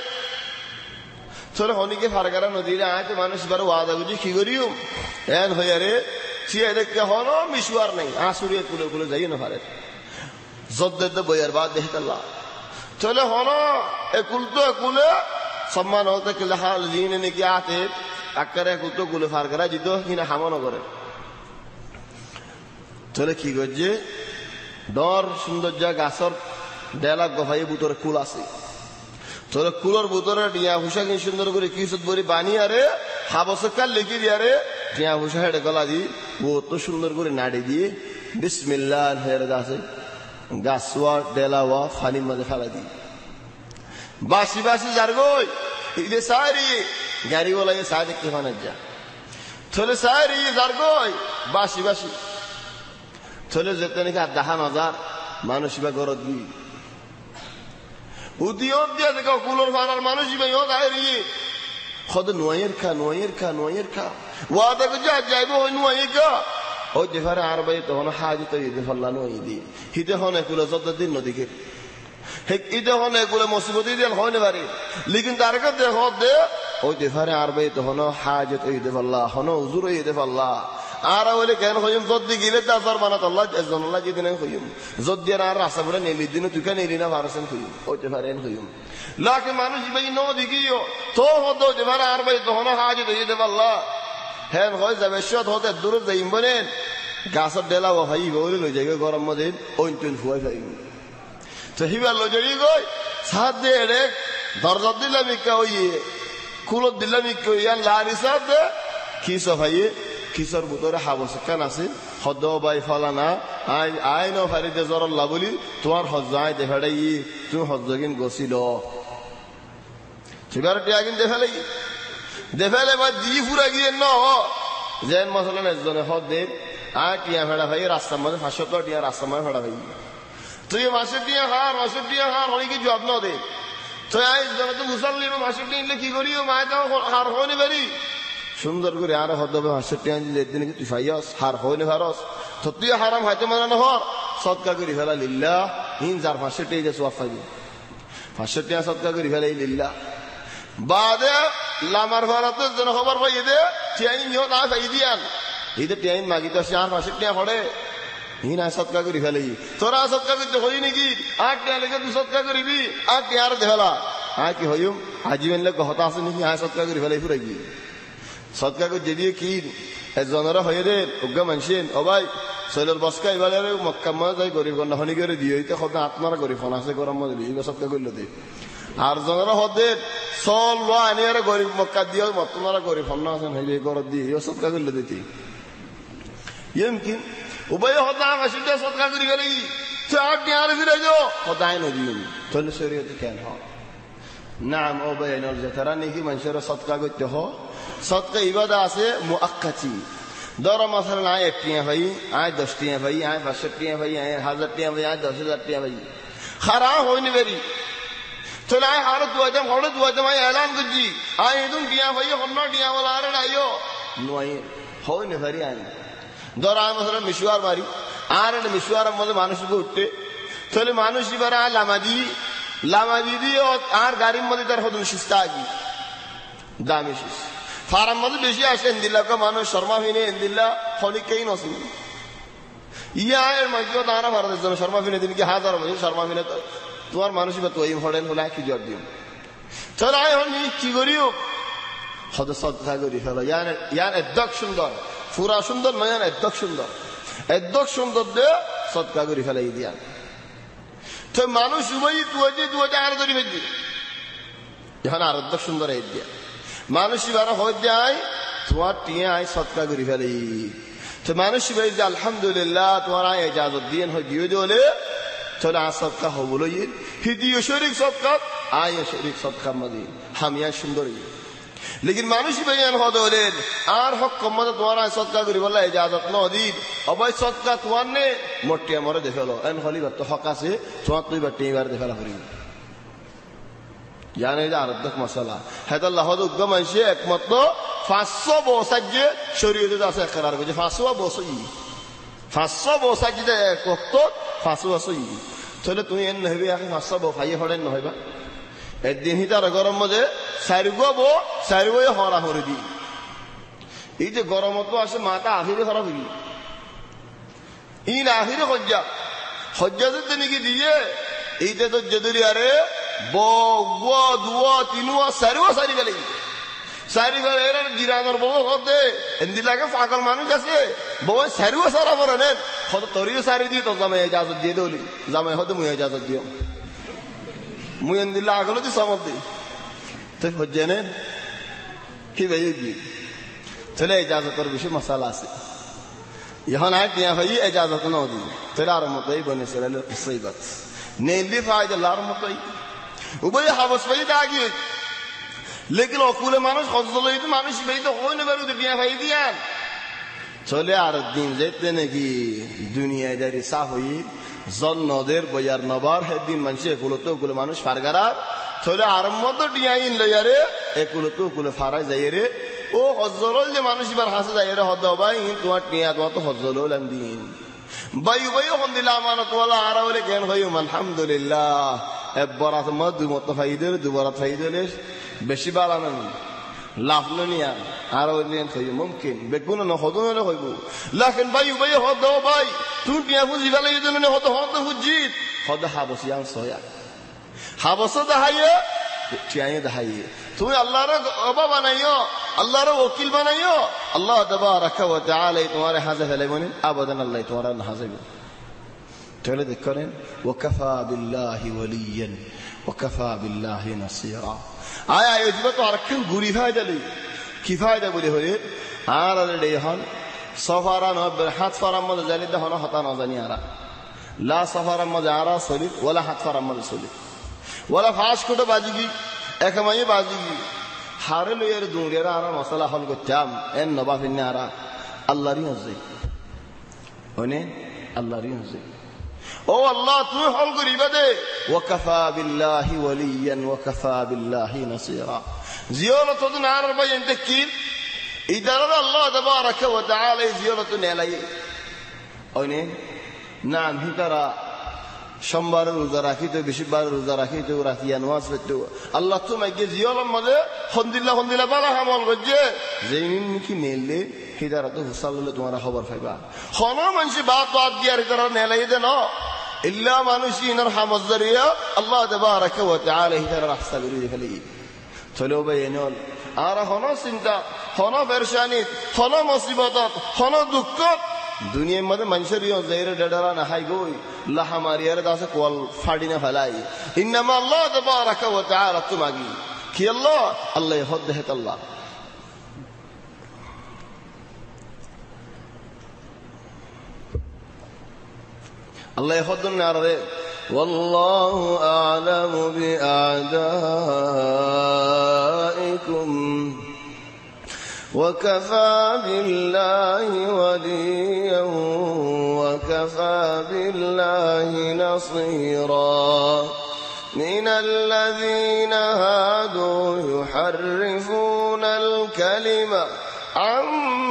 চলে হনিকে ভার করা নদীরে আয় তো মানুষ বার ওয়াদা বুঝি কি করিও এন হইয়া রে চিয়া দেখতে হনো মিশুয়ার নেই আসুরি একুলো একুলো যাই না ভারে জদ্দে বইয়ের বাদ দেখতাল্লাহ চলে হনো একুল তো একুলে সম্মান হতে কিলে হাল জিনে নাকি আতে আকারে একুল তো গুলে ফার করা জিত কিনা হামন করে চলে কি করছে ডর সৌন্দর্য গাছর ডেলা গফাই বুতরে কুল আছে চলে কুলর বুতরে টিয়া হুসা কি সুন্দর করে কি সুদ বলি বানি আরে হাবসকাল লিখি দিয়ে আরে টিয়া হুসা হেডে গলা দি ও তো সুন্দর করে নাড়ি দিয়ে বিসমিল্লাহ হেরে গাছে গাছওয়া ডেলাওয়া ফানির মাঝে ফেলা দি বাসি বাসি যার গই ইদে সারি গাড়ি বলা সাই দেখতে ফানের যা চলে সারি যার গই বাসি বাসি চলে যেতে নাকি আর দেখা নজার মানুষ বা গরদ দি উদিয়ত দিয়া দেখো কুলোর ফানার মানুষ বা ইও দাঁড়ি খদ নোয়ের খা নোয়ের খা নোয়ের খা ওয়া দেখো যা যাইবো ওই নোয়ে খা ওই দেখারে আর ভাই তখন হাজি তো ঈদে ফল্লানো ঈদি হিতে হন এগুলো যতদিন নদীকে ঈদে হন এগুলো মুসিবতি দিন হয় না পারে লিখিন তার কাছে হদ দে ওই দেখারে আর ভাই তখন হাজি তো ঈদে ফল্লা হন হুজুর ঈদে ফল্লা আর হইলে কেন হইম যদি গিলে তার বানাত আল্লাহ জানাল্লাহ যেদিন হইম যদি আর রাস্তা বলে নেলি দিন তুই কেন নেলি না ভারসেন হইম ওই দেখারে হইম লাকে মানুষ ভাই নদী গিয়েও তো হদ দেখারে আর ভাই তখন হাজি তো ঈদে ফল্লা হ্যাঁ হয় যাবে সত হতে দূর যাইম বলেন গাছের ডেলা ভাই বলে লই যাই গরম মধ্যে ওই টুন ফুয়াই ভাই তো হিবার লই যাই গই সাত দে রে দরজা দিলাম ইকা ওই কুলত দিলাম ইকা ওই লারি সাত দে কি সফাই কিসর বুতরে হাবস কান আছে হদ বাই ফলানা আই আই ন ফারি দে জরল্লা বলি তোমার হজ্জাই দেখাড়াই তুমি হজ্জগিন গছিল সেবার টিয়াগিন দেখালাই দেখালে বা দি ফুরা গিয়ে ন যেন মশলা একজনে হদ দে আর টিয়া ফেড়া ভাই রাস্তার মধ্যে ফাঁসো তো টিয়া রাস্তার মধ্যে ফেড়া ভাই তুই মাসের টিয়া হার মাসের টিয়া হার অনেকে যত্ন দে তুই আই তো মুসল্লি মাসের টিয়া নিলে কি করি মায় তো হার হয়নি পারি সুন্দর করে আর হদ মাসের টিয়া দিন তুই ফাইয়াস হার হয়নি ভারস তো তুই হারাম হাইতে মানানো হর সৎকা করি ফেলা লিল্লা হিন যার ফাঁসের টিয়া যে সোয়াফ ফাইবি ফাঁসের টিয়া সৎকা করি ফেলাই লিল্লা বাদে লামার ভাড়াতে যেন খবর পাই দে টিয়াইন ইহ না ফাই দিয়ান ঈদে টিয়াইন মাগি তো আর ফাঁসের টিয়া পড়ে হি না সৎকা করি ফেলে তোরা সৎকা করতে হই নাকি আর টিয়া লেগে তুই সৎকা করিবি আর টিয়ার দেহলা আয় কি হইম আজীবন লোক হতা আছে নাকি আয় সৎকা করি ফেলাই ফুরাই গিয়ে সৎকা করে যদি কি জনরা হয়ে রে উগ্গা মানছেন ও ভাই শৈলের বসকা এবারে মক্কা মা যাই গরিব গন্ডা হনি করে দিয়ে হইতে খোদা আত্মারা গরিব ফোন আছে গরম মধ্যে এই সবকা করলো দে আর জনের হদে চল লো আনি আর গরিব মক্কা দিয়ে তোমারা গরিব ফোন না আছেন হইলে গরম দিয়ে এই সবকা করলো দিতে يمكن وبي خدنا عشان ده صدقة كريم تعبني على في رجو خدعين وديهم تقول سورية كان ها نعم أو بين الجتراني كي من شر صدقة قلت هو صدقة إبادة عسى مؤقتي دار مثلا عاي تيان في عاي دش تيان في عاي فشر تيان في عاي هزار تيان في عاي دش هزار تيان في خرا هو نبري تلا حارت وادم حارت وادم عاي إعلان كذي عاي يدون تيان في خمنا تيان ولا أرد أيو نوعي هو نبري عاي ধরো আমি مثلا মিশওয়ার বাড়ি আর একটা মিশওয়ারের মধ্যে মানুষকে উঠতে তাহলে মানুষ এবার লামাদি লামাদি দিয়ে আর গাড়ির মধ্যে তার হদম শিস্তা আগে দামি শিস ফারাম মধ্যে বেশি আসে এন্দিল্লা মানুষ শর্মা ফিনে এন্দিল্লা ফলিকেই নসি ইয়া এর মধ্যে তারা ভারতের জন্য শর্মা ফিনে দিন কি হাজার মধ্যে শর্মা ফিনে তোমার মানুষ বা তো এই ফড়েন হলে কি জব দিও তাহলে আয় হন কি করিও হদ সদকা করি ফেলো ইয়ার ইয়ার একদম সুন্দর পুরা সুন্দর নয় একদম সুন্দর একদম সুন্দর দিয়ে সদকা করে ফেলাই দিয়া তো মানুষ উভয়ই তুয়াতে তুয়াতে আর ধরি ফেলবি এখন আর একদম সুন্দর এই দিয়া মানুষ এবার হয়ে যায় তোমার টিয়ে আয় সদকা করে ফেলাই তো মানুষ এবার যে আলহামদুলিল্লাহ তোমার আয় এজাজত দিয়ে হয় দিয়ে দিলে তাহলে আর সদকা হবলো হিদিও শরীর সদকা আয় শরীর সদকার মধ্যে হামিয়া সুন্দরী लेकिन मानुषी बयान हो दोले आर हक कम्मत तुम्हारा सदका करी बोला इजाजत न दी अबई सदका तुआने मोटे मरे देखेलो एन खली बत हका से तुआ तुई बट्टी बार देखेला करी यानी जा अरदक मसला है तो अल्लाह दो गम से एकमत तो पाँच सौ बोसजे शरीयत दास इकरार को पाँच सौ बोसई पाँच सौ बोसजे दे वक्त पाँच सौ बोसई चले तुई एन नहबी आके पाँच सौ बोफाई हड़ेन न होइबा একদিন হিতার গরম মধ্যে সারিগো বো সারিগো হরা হরে দি এই যে গরম তো আসে মাথা আখিরে খারাপ হইল ইন আখিরে হজ্জা হজ্জা যে নাকি দিয়ে এইটা তো যদি আরে বো দুয়া তিনুয়া সারিগো সারি গেলে সারি গেলে এর জিরানোর বউ হতে এন্দিলাকে পাগল মানুষ আছে বউ সারিগো সারা পরে নেন হয়তো তরিও সারি দিয়ে তো জামাই ইজাজত দিয়ে দলি জামাই হয়তো মুই ইজাজত দিও মুয়েন দিল্লা আগলো দি সমব দি তো হজ্জানে কি ভাইগি চলে ইজাজতের বিষয় মশালা আছে এখন আয় দিয়া ভাই ইজাজত না দি চলে আর মতই বনে সরালে মুসিবত নেলি ফায়দা লার মতই উভয় হাবস ভাই দাগি লেকিন অকুলে মানুষ হজলই তো মানুষ ভাই তো হয় না বেরু দিয়া ভাই দিয়ান চলে আর দিন যেতে নাকি দুনিয়াদারি সাফ হই জন্নদের বয়ার নবার হেদিন মানুষ এগুলোতে ওগুলো মানুষ ফারগারার চলে আরম্ভ তো ডিয়াইন লয়ারে এগুলোতে ওগুলো ফারাই যাই রে ও হজরল যে মানুষ এবার হাসে যাই রে হদ ভাই তোমার টিয়া তোমার তো হজরল দিন বাই বাই হন দিলা আমানত ওয়ালা আরা বলে জ্ঞান হই আলহামদুলিল্লাহ একবার তোমার দুই মত ফাইদে দুবার ফাইদে বেশি বাড়ানো লাভ নিয়া আর ওলিয়ান হই মুমকিন বেগুন না হদন না হইব লাকিন বাই বাই হদ ভাই তুই টিয়া বুঝি গেলে এই জন্য হদ হদ হুজিত হদ হাবসিয়ান সয়া হাবস দাহাইয়ে টিয়ায়ে দাহাইয়ে তুমি আল্লাহর অবা বানাইও আল্লাহর ওকিল বানাইও আল্লাহ তাবারাকা ওয়া তাআলা তোমারে হাজে ফেলে বনে আবাদান আল্লাহ তোমারে হাজেবে তাহলে দেখেন ওয়াকাফা বিল্লাহি ওয়ালিয়ান ওয়াকাফা বিল্লাহি নাসীরা আয় আয় দিবা তো আরক্ষণ গুরি ফায়দা লই কি ফায়দা বলে হরে আর আলে হন সফারা নব হাত ফারাম মধ্যে জানি দহন হতা না জানি আরা লা সফারাম মধ্যে আরা সলিদ ওয়ালা হাত ফারাম মধ্যে সলিদ ওয়ালা ফাঁস কোটা বাজিগি একমাই বাজিগি হারে লইয়ার দুনিয়ার আরা মশলা হল করতাম এন নবাফিন আরা আল্লাহরই হজে হনে আল্লাহরই হজে ও আল্লাহ তুমি হল করিবা দে ওয়াকাফা বিল্লাহি ওয়ালিয়ান ওয়াকাফা বিল্লাহি নাসীরা জিয়ারত নার বাই এন্তে কি ইদারা আল্লাহ তাবারাকা ওয়া তাআলা জিয়ারত নেলাই ওনে নাম হিতারা সোমবার রোজা রাখিতে বেশিবার রোজা রাখিতে রাখিয়া নামাজ পড়তে আল্লাহ তোমাকে জিয়ারত মধ্যে হন্দিল্লাহ হন্দিল্লাহ বালা আমল করছে যেইন কি নেলে হিদারা তো হুসাল্লাহ তোমার খবর পাইবা হনো মানুষ বাত বাত দিয়ার হিদারা নেলাই দে না ইল্লা মানুষিনার হামজরিয়া আল্লাহ তাবারাকা ওয়া তাআলা হিদারা রাস্তা করে ফেলি চলো ভাই এনল আর হনো চিন্তা হনো পেরেশানি হনো মুসিবত হনো দুঃখ দুনিয়ার মধ্যে মানুষের ইয়ে জেরে ডেডারা না হাই গই লাহা মারিয়ারে দাসে কোয়াল ফাড়ি না ফেলাই ইন্নামা আল্লাহ তাবারাকা ওয়া তাআলা তুমাগি কি আল্লাহ আল্লাহ হদ দেহত আল্লাহ আল্লাহ হদ না রে والله أعلم بأعدائكم وكفى بالله وليا وكفى بالله نصيرا من الذين هادوا يحرفون الكلم عن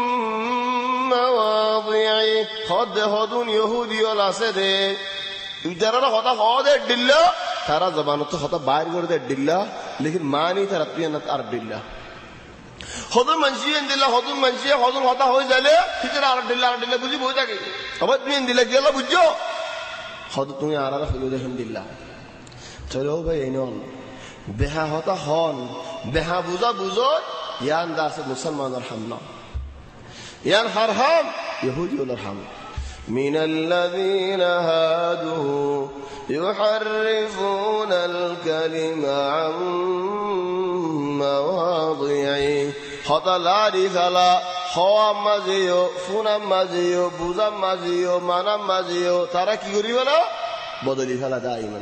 مواضعه خد هدون يهودي والعسده ইদারা কথা হদে ডিল্লা তারা জবান তো কথা বাইর করে দে ডিল্লা লেকিন মানি তারা পিয়ানাত আর ডিল্লা হদুন মানসিয়েন দিল্লা হদুন মানসিয়ে হদুন কথা হয়ে যালে ফিতরা আর ডিল্লা আর ডিল্লা বুঝি বই থাকে আবার পিয়ান দিল্লা গেল বুঝছো হদ তুমি আর আর হইলো দেখেন দিল্লা চলো ভাই এই নন বেহা হতা হন বেহা বুঝা বুঝো ইয়ান দাস মুসলমানের হামলা ইয়ান হারহাম ইহুদিদের হামলা من الذين هادوا يحرفون الكلم عن مواضعه خطلاري فلا خوام مزيو فنام مزيو بوزام مزيو منام مزيو ترى كي يقولي ولا بدلي فلا دائما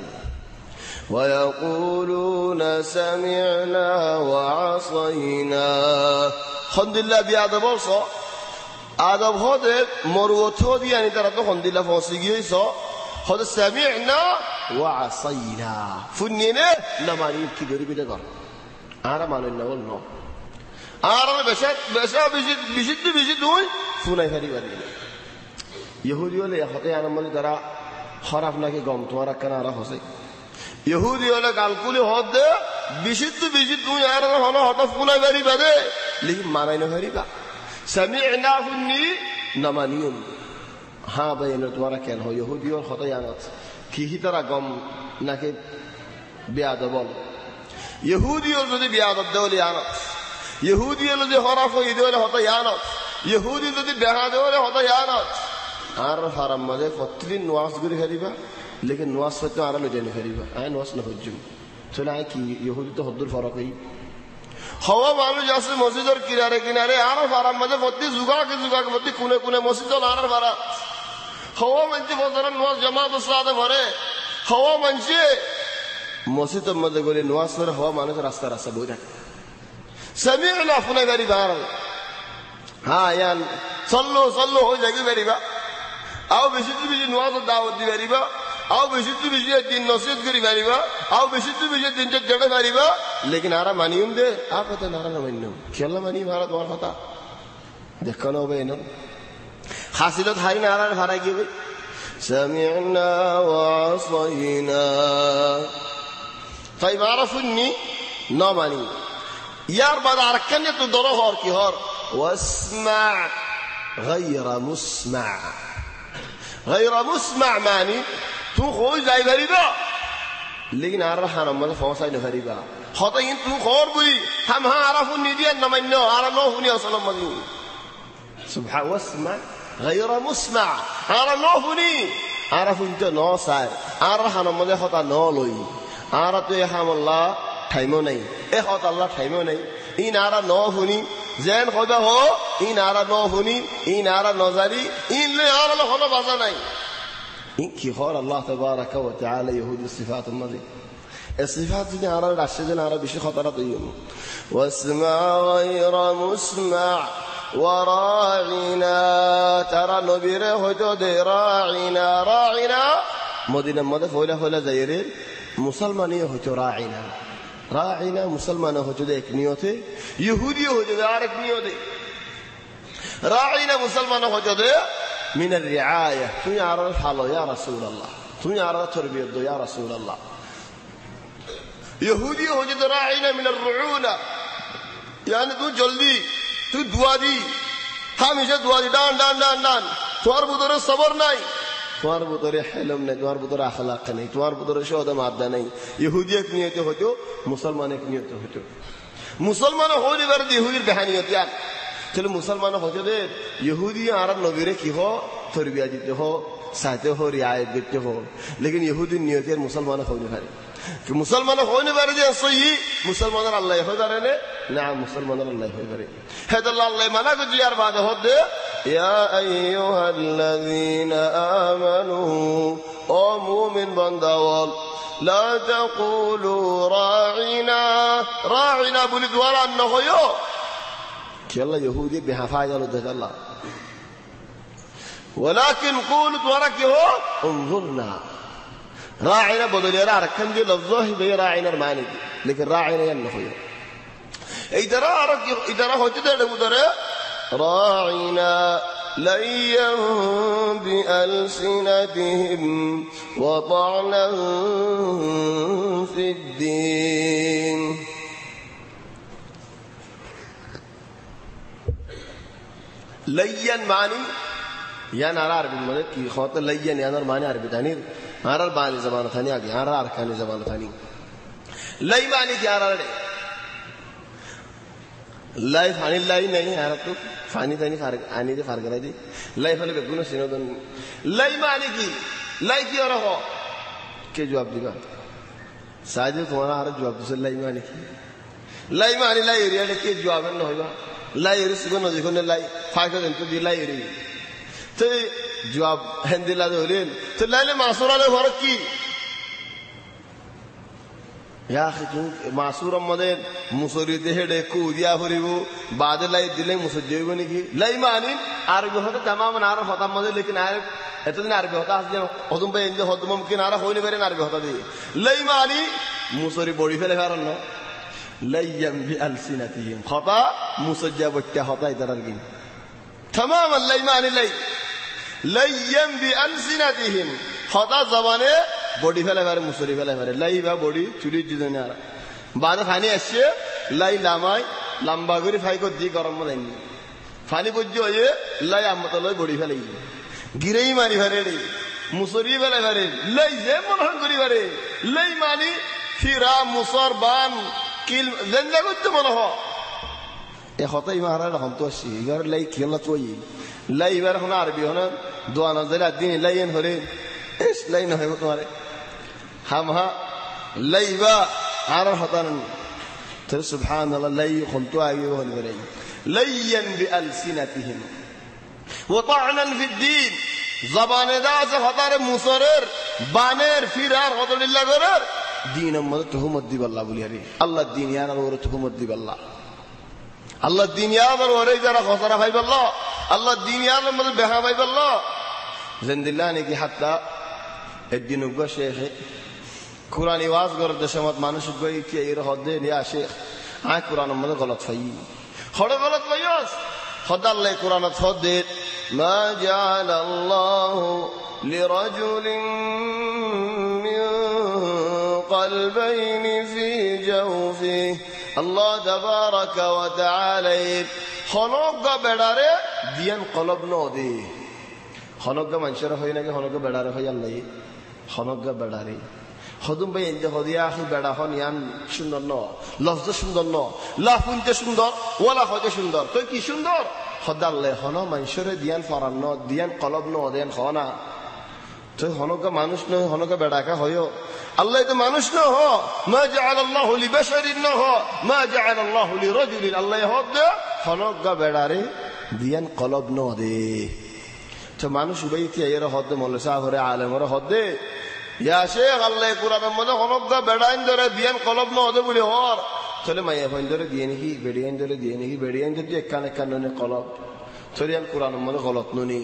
ويقولون سمعنا وعصينا خند الله بيعذب الله আদব হতে মরুত দিয়ে আনি তারা তো হন্দিলা ফসি গিয়েছ হতে সামি'না ওয়া আসাইনা ফুন্নিনে নামানি কি গরিবি দেখো আর মানুষ না বল নো আর বেশা বেশা বেশি বেশি বেশি দুই ফুনাই ফারি বাড়ি ইহুদি হলে হতে আনমনি তারা খারাপ নাকি গম তোমার কানা আর হসে ইহুদি হলে কালকুলি হতে বেশি বেশি দুই আর হলো হতে ফুনাই বাড়ি বাদে লেকিন মানাই না ফারিবা سمعنا فني نمانيون ها بين তোমারা কেন হয় ইহুদি আর খতায়ানাত কি হি তারা গম নাকি বিয়াদব বল ইহুদি আর যদি বিয়াদব দেওলি আনাত ইহুদি আর যদি খরাফ হই দেওলে খতায়ানাত ইহুদি যদি বেহা দেওলে খতায়ানাত আর হারাম মাঝে ফতরিন নওয়াজ গুরি ফেরিবা লেকিন নওয়াজ ফতো আর লই জানি ফেরিবা আই নওয়াজ না হজ্জুম চলে আই কি ইহুদি তো হদ্দুর ফরক হই হওয়া মানুষ আছে মসজিদের কিনারে কিনারে আর ফারাম মাঝে প্রতি যুগাকে যুগাকে প্রতি কোনে কোনে মসজিদ আর ফারা হওয়া মানছি বছরের নোয়াজ জামাত সাথে ভরে হওয়া মানছি মসজিদের মধ্যে গেলে নোয়াজ করে হওয়া মানুষ রাস্তা রাস্তা বই থাকে সামি'না ফুনা গাড়ি বার হ্যাঁ ইয়ান সল্লো সল্লো হয়ে যাবি বেরিবা আও বেশি বেশি নোয়াজ দাওয়াত দি বেরিবা আও বেশি বেশি দিন নসিহত করি বেরিবা আও বেশি বেশি দিন জড়ে বেরিবা लेकिन आरा मानियम दे आप पता नारा ना मानियम खेलना मानी भारत और पता देखो ना भाई ना हासिलत हारी नारा हारा की भाई سمعنا وعصينا طيب عرفني ना मानी यार बाद अरकने तो दोनों हर की हर واسمع غير مسمع غير مسمع मानी तू खोज जाए भरीबा लेकिन आरा हाना मतलब फौसाई न भरीबा خطا ينتو خور بي هم ها عرفوا الندي ان من نو عرفوا ني اصلا مجنون سبحان واسمع غير مسمع عرفوا ني عرفوا انت نو صار عرفنا مده خطا نو لوي عرفت يا حم الله ঠাইমো নাই এ خطا الله ঠাইমো নাই ই নারা ন হুনি জেন কইবা হো ই নারা ন হুনি ই নারা নজারি ইন লে আর ল হলো বাজা নাই ই কি হর আল্লাহ তাবারাকা ওয়া তাআলা ইহুদি সিফাত النبي الصفات دي على العشرين على بشي خطرتين واسمع غير مسمع وراعنا ترى نبيره هجود راعنا راعنا مدينة مدى فولا فولا زيرين مسلمانية هجو راعنا راعنا مسلمانة هجود اك نيوتي يهودي هجود عارك نيوتي راعنا مسلمانة هجود من الرعاية توني على الحالة يا رسول الله توني على التربية يا رسول الله يهودي وجد راعينا من الرعونة يعني تو جلدي تو دوادي همیشه دوادي دان دان دان دان توار بدر صبر نہیں توار بدر حلم نہیں توار بدر اخلاق نہیں توار بدر شهادة مادة نہیں يهودي এক নিয়তে হতো মুসলমান এক নিয়তে হতো মুসলমান হইলে বার ইহুদির বেহানিয়ত চলো মুসলমান হতে দে ইহুদি আর নবীরে কি হয় तरबिया देते हो साथे हो रियायत देते हो लेकिन यहूदी नियत है मुसलमान होने पारे कि मुसलमान होने पारे जो सही मुसलमान अल्लाह हो पारे ने ना मुसलमान अल्लाह हो पारे है तो अल्लाह मना को जियार बात हो दे या अय्युहल्लज़ीना आमनू ओ मुमिन बंदावल ला तक़ूलू राइना राइना बोली द्वारा न होयो कि अल्लाह यहूदी बेहफाज अल्लाह ولكن قولوا تورك هو انظرنا راعينا بدل ركن دي لفظه بي راعينا المعنى لكن راعينا ينفي اذا راك اذا راك تدري بدر راعينا ليا بألسنتهم وطعنا في الدين ليا معني या नारा अरबी में कि खौत लय्यन या नर माने अरबी तानी नारा बानी ज़बान थानी आगे नारा अरकानी ज़बान थानी लय माने क्या नारा लय फानी लय नहीं है तो फानी तानी फार आनी दे फार करा दी लय फले बेगुना सिनो दन लय माने की लय की और हो के जवाब दिगा साजिद तुम्हारा हर जवाब दूसरे लय माने की लय माने लय एरिया के जवाब न होगा लय एरिया सुगन न देखो ने लय फायदा दिन तो दी लय एरिया तो जवाब हिंदीला दे होलेन तो लाले मासूरा ले फरक की या खिचू मासूरा मदे मुसरी दे हेडे को दिया फरिबो बाद लाई दिले मुसजेबो नि की लाई मानी अरबी होता तमाम नारा होता मदे लेकिन आर एतो दिन अरबी होता जे ओदुम पे इंदे होदुम मुमकिन नारा होने बेरे अरबी होता दे लाई मानी मुसरी बॉडी फेले कारण न लयम बि अलसिनतिहिम खता मुसज्जा बट्टा होता इधर की तमाम लाई मानी लाई लय्यम बिअलसिनतिहिम खता जबाने बॉडी फेले मारे मुसरी फेले मारे लाई बा बॉडी चुली जिदने आरा बाद फानी আসছে লাই লামাই লম্বা করে ফাই কো দি গরম মদাইনি ফানি বুঝছো এ লাই আমতলই বডি ফেলাই গিরেই মারি ফেলে রে মুসরি ফেলে ফেলে লাই যে মনহন করি ফেলে লাই মানি ফিরা মুসরবান কিল জেন্দা করতে মনে হ এ খতাই মারা রকম তো আসি এবার লাই খেলা তোই লাই এবার হনা আরবি হনা দোয়া নজরে দিন লাইন হরে এস লাই না হয় তোমারে হাম হা লাইবা আর হতান তো সুবহানাল্লাহ লাই খলতো আইও হল রে লাইয়ান বিআলসিনাতিহিম ওয়া তা'নান ফিদ-দীন জবানে দাস হতার মুসরের বানের ফিরার হদলিল্লাহ করার দিন মত তুহমত দিবাল্লাহ বলি আরে আল্লাহ দিন ইয়ার ওর তুহমত দিবাল্লাহ আল্লাহ দিন ইয়ার ওরে যারা খসরা ভাইবাল্লাহ আল্লাহ দিন ইয়ার মত বেহা ভাইবাল্লাহ জিন্দিল্লাহ নে কি হাত্তা একদিন উগা শেখ কুরআন ওয়াজ করতে সমত মানুষ গই কি এর হদে নিয়া শেখ আ কুরআন মত গলত ফাই খড় গলত ফাইস খদাল্লাহ কুরআন হদে মা জাআলাল্লাহু লিরাজুলিন মিন কলবাইনি ফি জাওফি আল্লাহ তাবারাকা ওয়া তাআলা খনক বেড়ারে দিয়ান কলব ন দে খনক মানুষের হয় নাকি খনক বেড়ারে হয় আল্লাহ খনক বেড়ারে হদুম ভাই এনজে হদিয়া আখি বেড়া হন ইয়ান সুন্দর ন লফজ সুন্দর ন লাফ শুনতে সুন্দর ওয়ালা হতে সুন্দর তুই কি সুন্দর হদাল্লে হন মানুষের দিয়ান ফরান ন দিয়ান কলব ন দেন হনা তুই হনক মানুষ ন হনক বেড়াকা হয় আল্লাহ তো মানুষ ন হ মা জাআলাল্লাহু লিবাশারিন ন হ মা জাআলাল্লাহু লিরাজুলিন আল্লাহ হদ হনক বেড়ারে দিয়ান কলব ন দে তো মানুষ উবাইতি এর হদ মৌলসা হরে আলেমর হদে ইয়া শেখ আল্লাহ কুরআনের মধ্যে হনকা বেড়াইন ধরে দিয়ান কলব ন হদে বলি হর চলে মাইয়া ফাইন ধরে দিয়ে নাকি বেড়িয়ান ধরে দিয়ে নাকি বেড়িয়ান যদি একখান একখান নে কলব চলিয়ান কুরআনের মধ্যে গলত ননি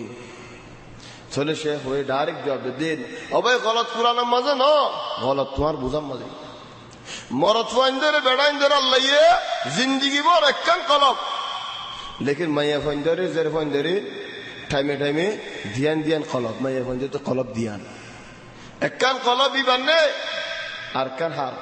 চলে শেখ হয়ে ডাইরেক্ট জবাব দেন অবয় গলত কুরআনের মধ্যে ন গলত তোমার বুঝার মধ্যে মরত ফাইন ধরে বেড়াইন ধরে আল্লাহ ইয়ে জিন্দেগি ভর একখান কলব लेकिन माया फंदरे जर फंदरे टाइमे टाइमे ध्यान ध्यान कलब माया फंदरे तो कलब ध्यान एककान कलब भी बनने अरकान हार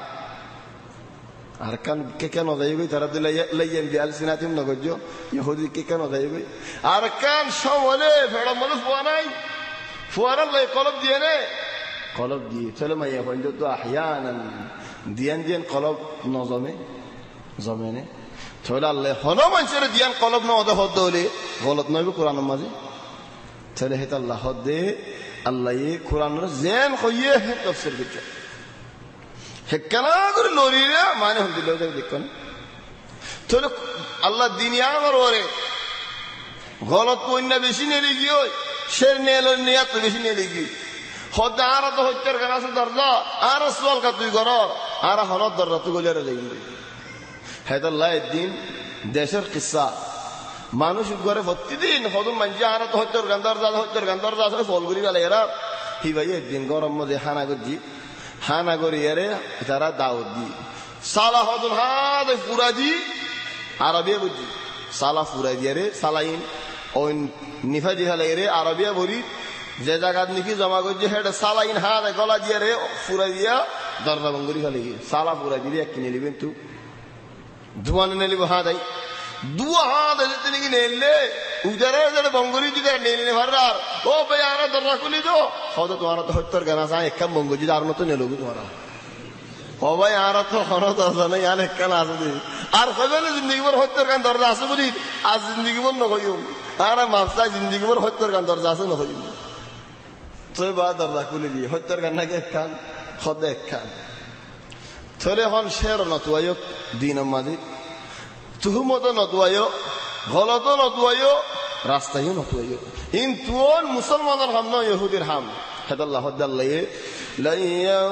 अरकान के क्या नजाये गई तरफ दिला लय्यन बिअलसिनातिहिम नगजो यहूदी के क्या नजाये गई अरकान शवले फेड़ा मनु फुआनाई फुआरा लय कलब दिए ने कलब दिए चलो माया फंदरे तो अहयानन ध्यान ध्यान कलब नजमे जमेने চলে আল্লাহ হলো মানুষের দিয়ান কলব ন ওদা হদ হলে গলত নইবে কোরআনের মাঝে তাহলে হেত আল্লাহ দে আল্লাহ কোরআনের জেন কইয়ে হে তাফসীর করছে হে কেনা করে লরিরা মানে হল দিল দেখুন তাহলে আল্লাহ দুনিয়া আমার ওরে গলত কইনা বেশি নেলি গিয়ে শের নেল নিয়াত বেশি নেলি গিয়ে হদ্দা আর তো হত্যার গান আছে দরজা আর সোয়াল কা তুই কর আর হনত দরজা তুই গলিয়ারে যাইবি হেত আল্লাহ দিন দেশের কিসসা মানুষ ঘরে প্রতিদিন হদম মানছে আর তো হত্যার গান দরজা হত্যার গান দরজা আছে ফলগুড়ি গেলে এরা হি ভাই একদিন গরম মধ্যে হানা করছি হানা করি এরে তারা দাওয়াত দি সালা হদম হাত পুরা দি আরবিয়া বুঝছি সালা পুরা দিয়ে রে সালাইন ওই নিফা দি হালে রে আরবিয়া বলি যে জায়গা নাকি জমা করছে সেটা সালাইন হাত গলা দিয়ে রে পুরা দিয়া দরজা বঙ্গুরি ফেলে গিয়ে সালা পুরা দিয়ে এক কিনে নিবেন তু ধোঁয়া নিয়ে নিব হাত আই দুয়া হাত এসে নাকি নেলে উদারে যেটা বঙ্গুরি দিতে নেলে ভার ও ভাই আর দরজা খুলি দো হয়তো তোমার তো হত্যার গান আছে একখান বঙ্গুজি আর মতো নেলো তোমারা ও ভাই আর তো হনত আছে না আর একখান আছে আর কবে না জিন্দগি ভর হত্যার গান দরজা আছে বলি আজ জিন্দগি ভর নকইম আর মাপসা জিন্দগি ভর হত্যার গান দরজা আছে নকইম তুই বা দরজা খুলে দিয়ে হত্যার গান নাকি একখান হদ একখান থলে এখন শের নতুয়ায় দিন মাঝে তুহুমত নতুয়ায় গলত নতুয়ায় রাস্তায় নতুয়ায় ইন তুন মুসলমানের হাম নয় ইহুদির হাম হেদাল্লাহ হদাল্লাহ ليا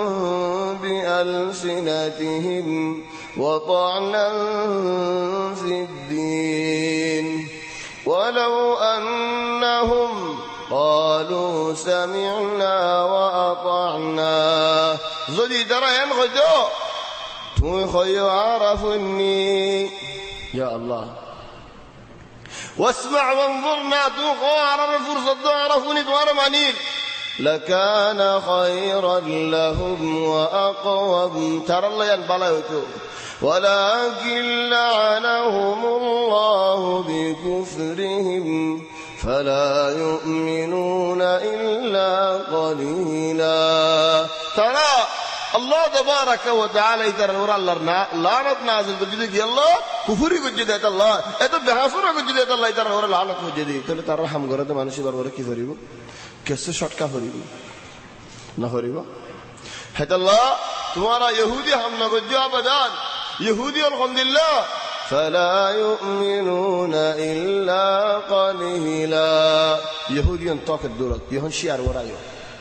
بألسنتهم وطعنا في الدين ولو أنهم قالوا سمعنا وأطعنا زدي درهم غدو توي خيو عرفني يا الله واسمع وانظرنا تو عرف الفرصة عرفوني دوار منيل لكان خيرا لهم وأقوم ترى الله ينبلا يتو ولكن لعنهم الله بكفرهم فلا يؤمنون إلا قليلا ترى الله تبارك وتعالى ترى ورا الله لعنت نازل بجدك الله كفري بجدك الله এত বেহাসুরা بجدك الله ترى ورا لعنت بجدك তাহলে তার রহম করে তো মানুষ বারবার কি করিব कैसे शॉटका करिब ना करिब हेतल्लाह तुम्हारा यहूदी हम न गजो अबदान यहूदी अलहमदुलिल्लाह فلا يؤمنون إلا قليلا يهودي انطاق الدولة يهون شيار ورايو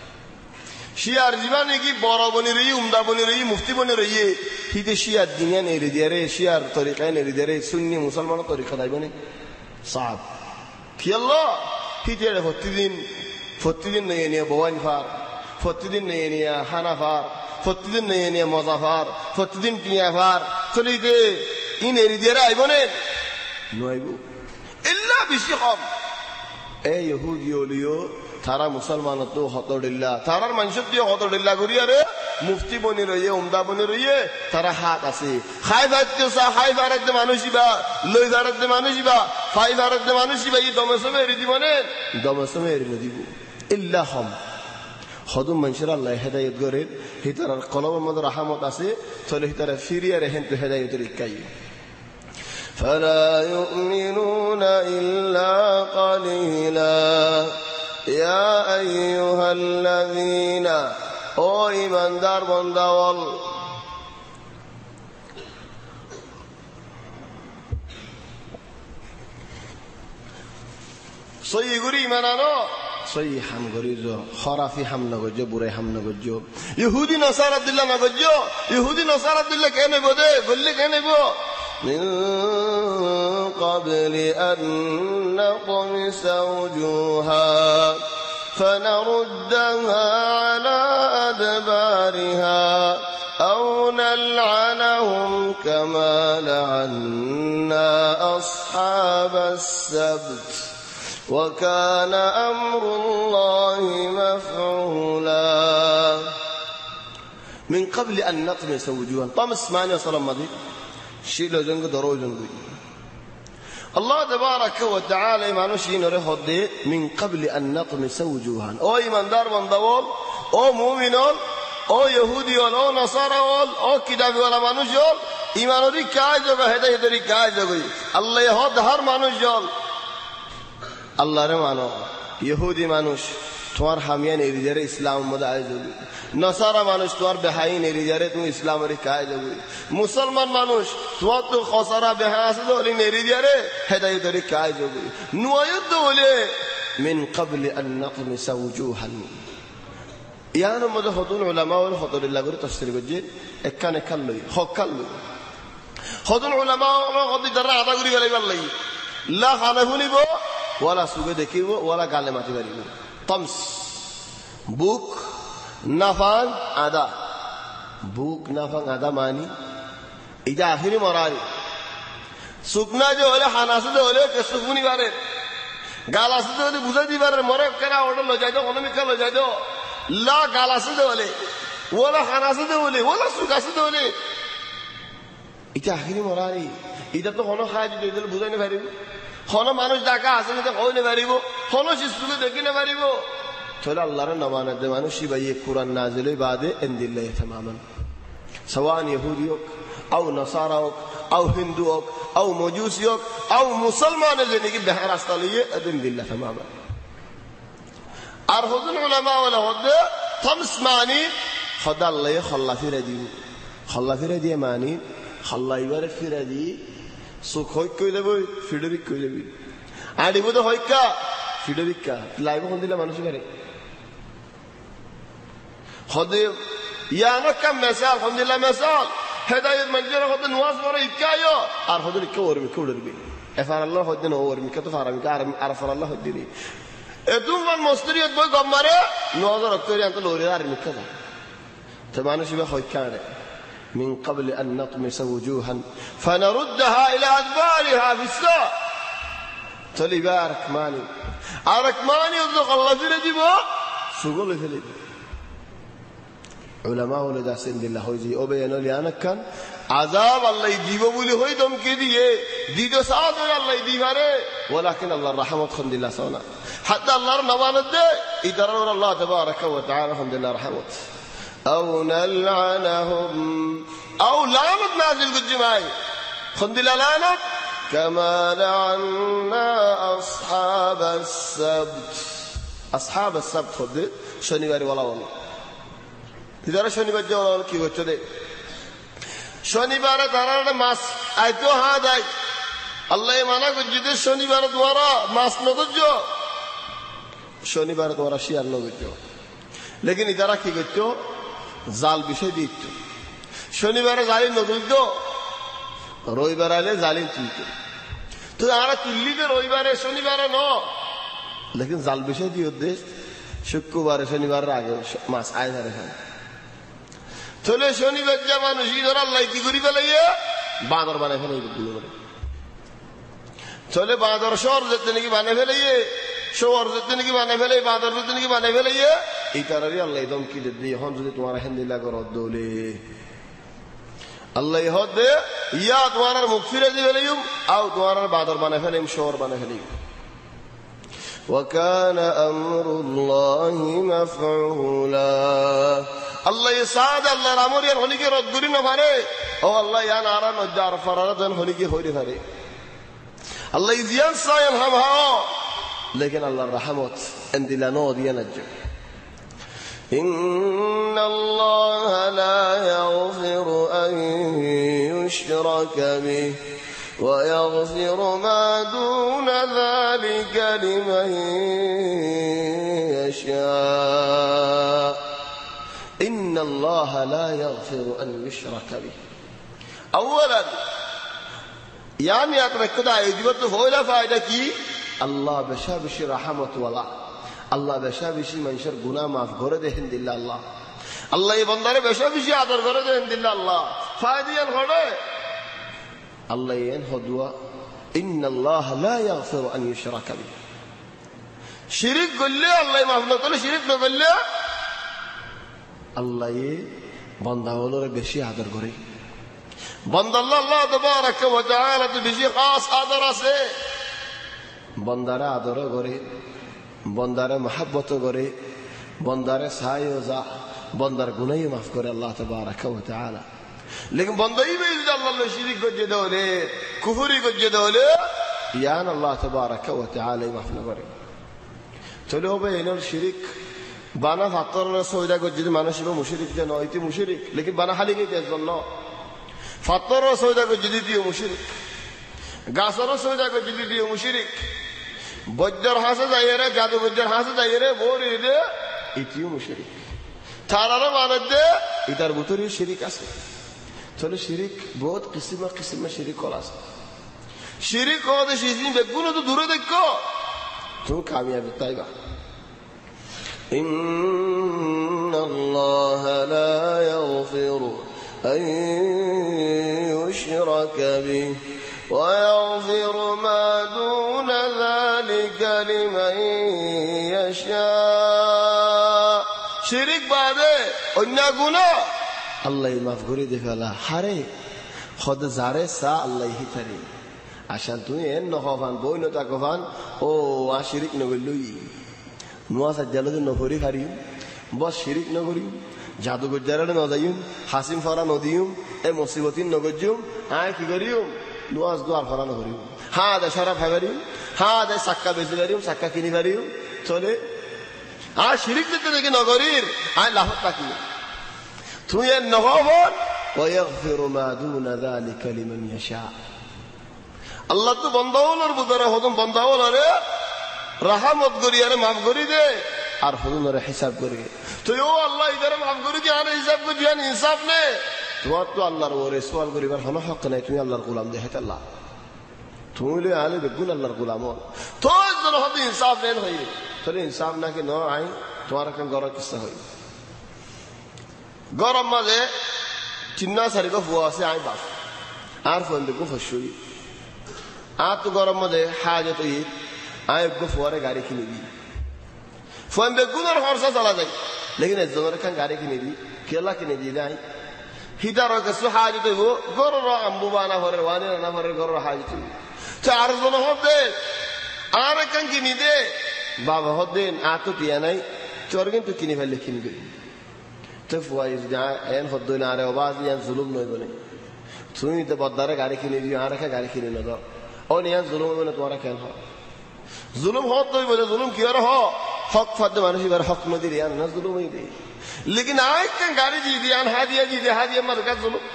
شيار জীবনে কি বড় বনি রই উমদা বনি রই মুফতি বনি রই হিতে শিয়ার দুনিয়া নেই রে শিয়ার তরিকা নেই রে সুন্নি মুসলমান তরিকা দাইবনে সাহেব কি আল্লাহ হিতে প্রতিদিন প্রতিদিন নিয়ে নিয়ে বোয়ান ফার প্রতিদিন নিয়ে নিয়ে হানা ফার প্রতিদিন নিয়ে নিয়ে মজা ফার প্রতিদিন টিয়া ফার চলি দে ইন এরি দিয়ে আইব নে নইব ইল্লা বেশি কম এই ইহুদি ওলিও তারা মুসলমান তো হতডিল্লা তারার মানুষের দিয়ে হতডিল্লা করিয়া রে মুফতি বনি রইয়ে উমদা বনি রইয়ে তারা হাত আছে খাই ভারতে সা খাই ভারতে মানুষিবা লই ভারতে মানুষিবা ফাই ভারতে মানুষিবা এই দমসমে এরি দিবনে দমসমে এরি দিব ইল্লা হম হদম মানুষের আল্লাহ হেদায়ত করে হিতার কলমের মধ্যে রাহমত আছে চলে হিতারা ফিরিয়া রেহেন তো হেদায়তের ইকাই فلا يؤمنون إلا قليلا يا أيها الذين او ایماندار بنداول صحیح گوری ایمانانو صحیح هم گوری جو خرافی هم نگوجو بوره هم نگوجو یهودی نصار عبدالله نگوجو یهودی نصار عبدالله کہنے بوده گلی کہنے بو من قبل أن نطمس وجوها فنردها على أدبارها أو نلعنهم كما لعنا أصحاب السبت وكان أمر الله مفعولا من قبل أن نطمس وجوها طمس معنى صلى الله عليه وسلم شيلو جنگ درو جنگ الله تبارك وتعالى ما نشين رهد من قبل أن نطمس وجوها أو إيمان دار من دول أو مؤمنون أو يهوديون أو نصارى أو كتاب ولا منوجون إيمان ذي كاجو كهذا ذي كاجو الله يهود هر منوجون الله رمانو ইহুদি মানুষ তোমার হামিয়া নেরিজারে ইসলাম মধ্যে আয় যাবি, নসারা মানুষ তোমার বেহাই নেরিজারে তুমি ইসলামের কায় যাবি, মুসলমান মানুষ তোমার তো খসারা বেহা আছে তো নেরিজারে হেদায়তের কায় যাবি। নুয়ায়ুদ বলে মিন ক্বাবলি আন নাতমিসা উজুহান, ইয়ার মধ্যে হতুন উলামা ওয়াল হতুল্লাহ করে তাফসীর করছে একখান একখান লই হকাল লই হতুন উলামা ওয়াল হদি দ্বারা আদা করি গেলাইবার লাগি লা খানা শুনিব ওয়ালা সুগে দেখিব ওয়ালা গালে মাটি মারিব। তমস বুক নাফান আদা, বুক নাফান আদা মানি এটা আখিরি মরাই শুকনা যে হলে হানাসে হলে সুকুনি বারে গাল আসতে হলে বুঝাই দিবারে মরে কেনা ওটা লই যাই তো অনমিকা লই যাই তো লা গাল আসতে হলে ওলা হানাসে হলে ওলা সুখ আসতে হলে এটা আখিরি মরাই। এটা তো কোনো খায় যদি এদের বুঝাই না পারিব, কোনো মানুষ ডাকা আসে না কই না পারিব, কোনো শিশুকে দেখি না পারিব। তাহলে আল্লাহর নামানাত মানুষ শিবাই কোরআন নাজিল বাদে ইনদিল্লাহ তামামান সওয়ান ইহুদি হোক আও নসারা হোক আও হিন্দু হোক আও মজুসি হোক আও মুসলমান যে নাকি বেহার রাস্তা লইয়ে ইনদিল্লাহ তামামান। আর হুজুর উলামা ওয়ালা হদে খামস মানি খোদা আল্লাহ খল্লা ফিরে দিব, খল্লা ফিরে দিয়ে মানি খল্লা ইবারে ফিরে দি সুখ হই কই দেব ফিডবিক কই দেবি আডিব তো হইকা ফিডবিকা লাইভ কোন দিলা মানুষ করে হদে ইয়ানা কাম মেসাল আলহামদুলিল্লাহ মেসাল হেদায়েত মঞ্জুর হতে নওয়াজ পড়ে ইকায়ো আর হদে কে ওরমি কোড়রবি এফার আল্লাহ হদে নো ওরমি কত ফারামি কার আরফার আল্লাহ হদে নি এতুম মান মস্তিরিয়ত বই গম্মারে নওয়াজ রক্তরি আন্ত লোরে আর মিকা তো মানুষ ইবা হইকা রে من قبل أن نطمس وجوها فنردها إلى أدبارها في الساء تلي بارك ماني أرك ماني يطلق الله في لديبه سوقل في لديبه علماء ولدا سند الله هوزي أبينوا لي أنا كان عذاب الله يجيبه بولي هوي دم كديه ديدو ساعات الله يديبه ولكن الله رحمة خند الله سونا حتى الله نواند ده يدرر الله تبارك وتعالى خند الله رحمة أو نلعنهم أو لعنت نازل قد جماعي خند الله لعنت كما لعنا أصحاب السبت أصحاب السبت خد شني باري ولا والله إذا شني بجوا ولا كي وجده شني بارة ترى ماس أيتو هذا الله يمانا قد جده شني بارة دوارا ماس نضجو شني بارة دوارا شيار نضجو लेकिन इधर की गच्चो জাল বিষয় দিত শনিবারে জালিম নতুন রবিবার আলে জালিম তুলত তো আমরা তুললিতে রবিবারে শনিবারে ন লেকিন জাল বিষয় দিয়ে উদ্দেশ শুক্রবারে শনিবারের আগে মাছ আয় ধরে খান চলে শনিবার যা মানুষ ধর আল্লাহ কি করি ফেলাইয়ে বাঁদর বানাই ফেলাই করে চলে বাঁদর শহর যেতে নাকি বানাই ফেলাইয়ে শহর যেতে নাকি বানাই ফেলাই বাঁদর যেতে নাকি বানাই ফেলাইয়ে এই তারারই আল্লাহ একদম কি দিদি এখন যদি তোমার হেন্দিল্লা করো দৌলে আল্লাহ হদে ইয়া তোমার মুখ ফিরে দিয়ে ফেলাইম আও তোমার বাদর বানাই ফেলাইম শহর বানাই ফেলাইম وكان امر الله مفعولا আল্লাহ ইসাদ আল্লাহ রামর ইয়ার হলিকে রদ করি না পারে ও আল্লাহ ইয়া নারা নজার ফরারাতন হলিকে হইরে পারে আল্লাহ ইজিয়ান সায়াম হাম হাও লেকিন আল্লাহর রহমত এন্দিলা নো দিয়া নজ إن الله لا يغفر أن يشرك به ويغفر ما دون ذلك لمن يشاء إن الله لا يغفر أن يشرك به أولا يعني أتركض يجبت فولا فائدة كي الله بشابش رحمة والله আল্লাহ বেশা বেশি মানুষের গুনাহ মাফ করে দেন দিল্লাহ আল্লাহ আল্লাহ এই বান্দারে বেশা বেশি আদর করে দেন দিল্লাহ আল্লাহ ফায়দিয়ান হড়ে আল্লাহ এন হদুয়া ইন্নাল্লাহ লা ইয়াগফিরু আন ইউশরাকা বিহি শিরক করলে আল্লাহ মাফ না করলে শিরক না করলে আল্লাহ এই বান্দাগুলোর বেশি আদর করে বান্দা আল্লাহ তাবারাক ওয়া তাআলা তো বেশি খাস আদর আছে বান্দারা আদর করে বন্দারে মহব্বত করে বন্দারে সায়জা বন্দার গুনাহ মাফ করে আল্লাহ তাবারক ওয়া তাআলা লেকিন বন্দাই বে আল্লাহ শিরক করে দলে কুফরি করে দলে ইয়ান আল্লাহ তাবারক ওয়া তাআলা মাফ না করে চলে হবে এনর শিরিক বানা ফাতরের সয়দা করে যদি মানুষ মুশরিক যে নয় ইতি মুশরিক লেকিন বানা হালি নিতে জন্য ফাতরের সয়দা করে যদি দিও মুশরিক গাছেরও সয়দা করে যদি দিও মুশরিক বৈদ্যর হাসে যাইরে জাদু বৈদ্যর হাসে যাইরে বড়ি দে ইতিও মুশরিক তারারও মানে দে ইতার ভিতরে শিরিক আছে চলে শিরিক বহুত কিসিমা কিসিমা শিরিক কল আছে শিরিক হতে শিরিক বেগুন তো দূরে দেখো তুমি কামিয়াবি তাইবা ইন্নাল্লাহা লা ইয়াগফিরু আন ইউশরাকা বিহি ওয়া ইয়াগফিরু মা দুনা যালিকা লিমান ইয়াশা শিরিক বাদে অন্য গুনাহ আল্লাহ মাফ করে দেখালা হারে খোদ জারে সা আল্লাহ হিতারি আশান তুই এন নহবান বই ন তাকবান ও আ শিরিক নগলই নোয়া সাজ্জালদ নফরি হারিম বস শিরিক নগরি জাদু গজ্জারে ন যাইম হাসিম ফরা নদিম এ মুসিবতিন নগজ্জুম আয় কি করিম নোয়াজ দুয়ার ফরা নগরিম হা দে শরাব হাবারিম হা দে সাক্কা বেচি পারিম সাক্কা কিনি পারিম চলে আ শিরিক দিতে দেখি নগরীর আয় লাহত তাকি তুই এন নহবন ওয়া ইয়াগফিরু মা দুনা যালিকা লিমান ইয়াশা আল্লাহ তো বন্দাওয়ালার বুদারে হদম বন্দাওয়ালারে রহমত করি আরে মাফ করি দে আর হদমরে হিসাব করি তুই ও আল্লাহ ইদারে মাফ করি দি আরে হিসাব করি দিয়ান ইনসাফ নে তোমার তো আল্লাহর ওরে সওয়াল করিবার কোনো হক নাই তুমি আল্লাহর গোলাম দে হেত আল্লাহ তুমি লে আলে বেগুন আল্লাহর গোলাম তো জন হদি ইনসাফ নেন হই তাহলে ইনসাফ নাকি ন আই তোমার কান গর কিসা হই গরম মাঝে চিন্না সারিগো ফুয়া আছে আই বাপ আর ফোন দেখো ফসুই আর তো গরম মধ্যে হাজত ঈদ আয় গো ফুয়ারে গাড়ি কিনে দি ফোন বেগুনের খরচা চলা যায় লেকিন একজনের খান গাড়ি কিনে দি কেলা কিনে দি নাই হিতার কিছু হাজত হইব গরর আম্বু বানা ভরের ওয়ানি রানা ভরের গরর হাজত হইব চারজন হবে আর একখান কিনি দে বাবা হদেন আর তো টিয়া নাই চোর কিন্তু কিনে ফেললে কিনবে তো ফুয়াই এন হদ্দ না আরে অবাজ ইয়ান জুলুম নই বলে তুমি তো বদারে গাড়ি কিনে দিও আর একটা গাড়ি কিনে না ও নিয়া জুলুম হবে না তোমার কেন হয় জুলুম হত তুই বলে জুলুম কি আর হ হক ফাদ মানুষ এবার হক নদী রিয়ান না জুলুম হই দে লেকিন আয় কেন গাড়ি দি দিয়ান হাদিয়া দি দে হাদিয়া মার কাজ জুলুম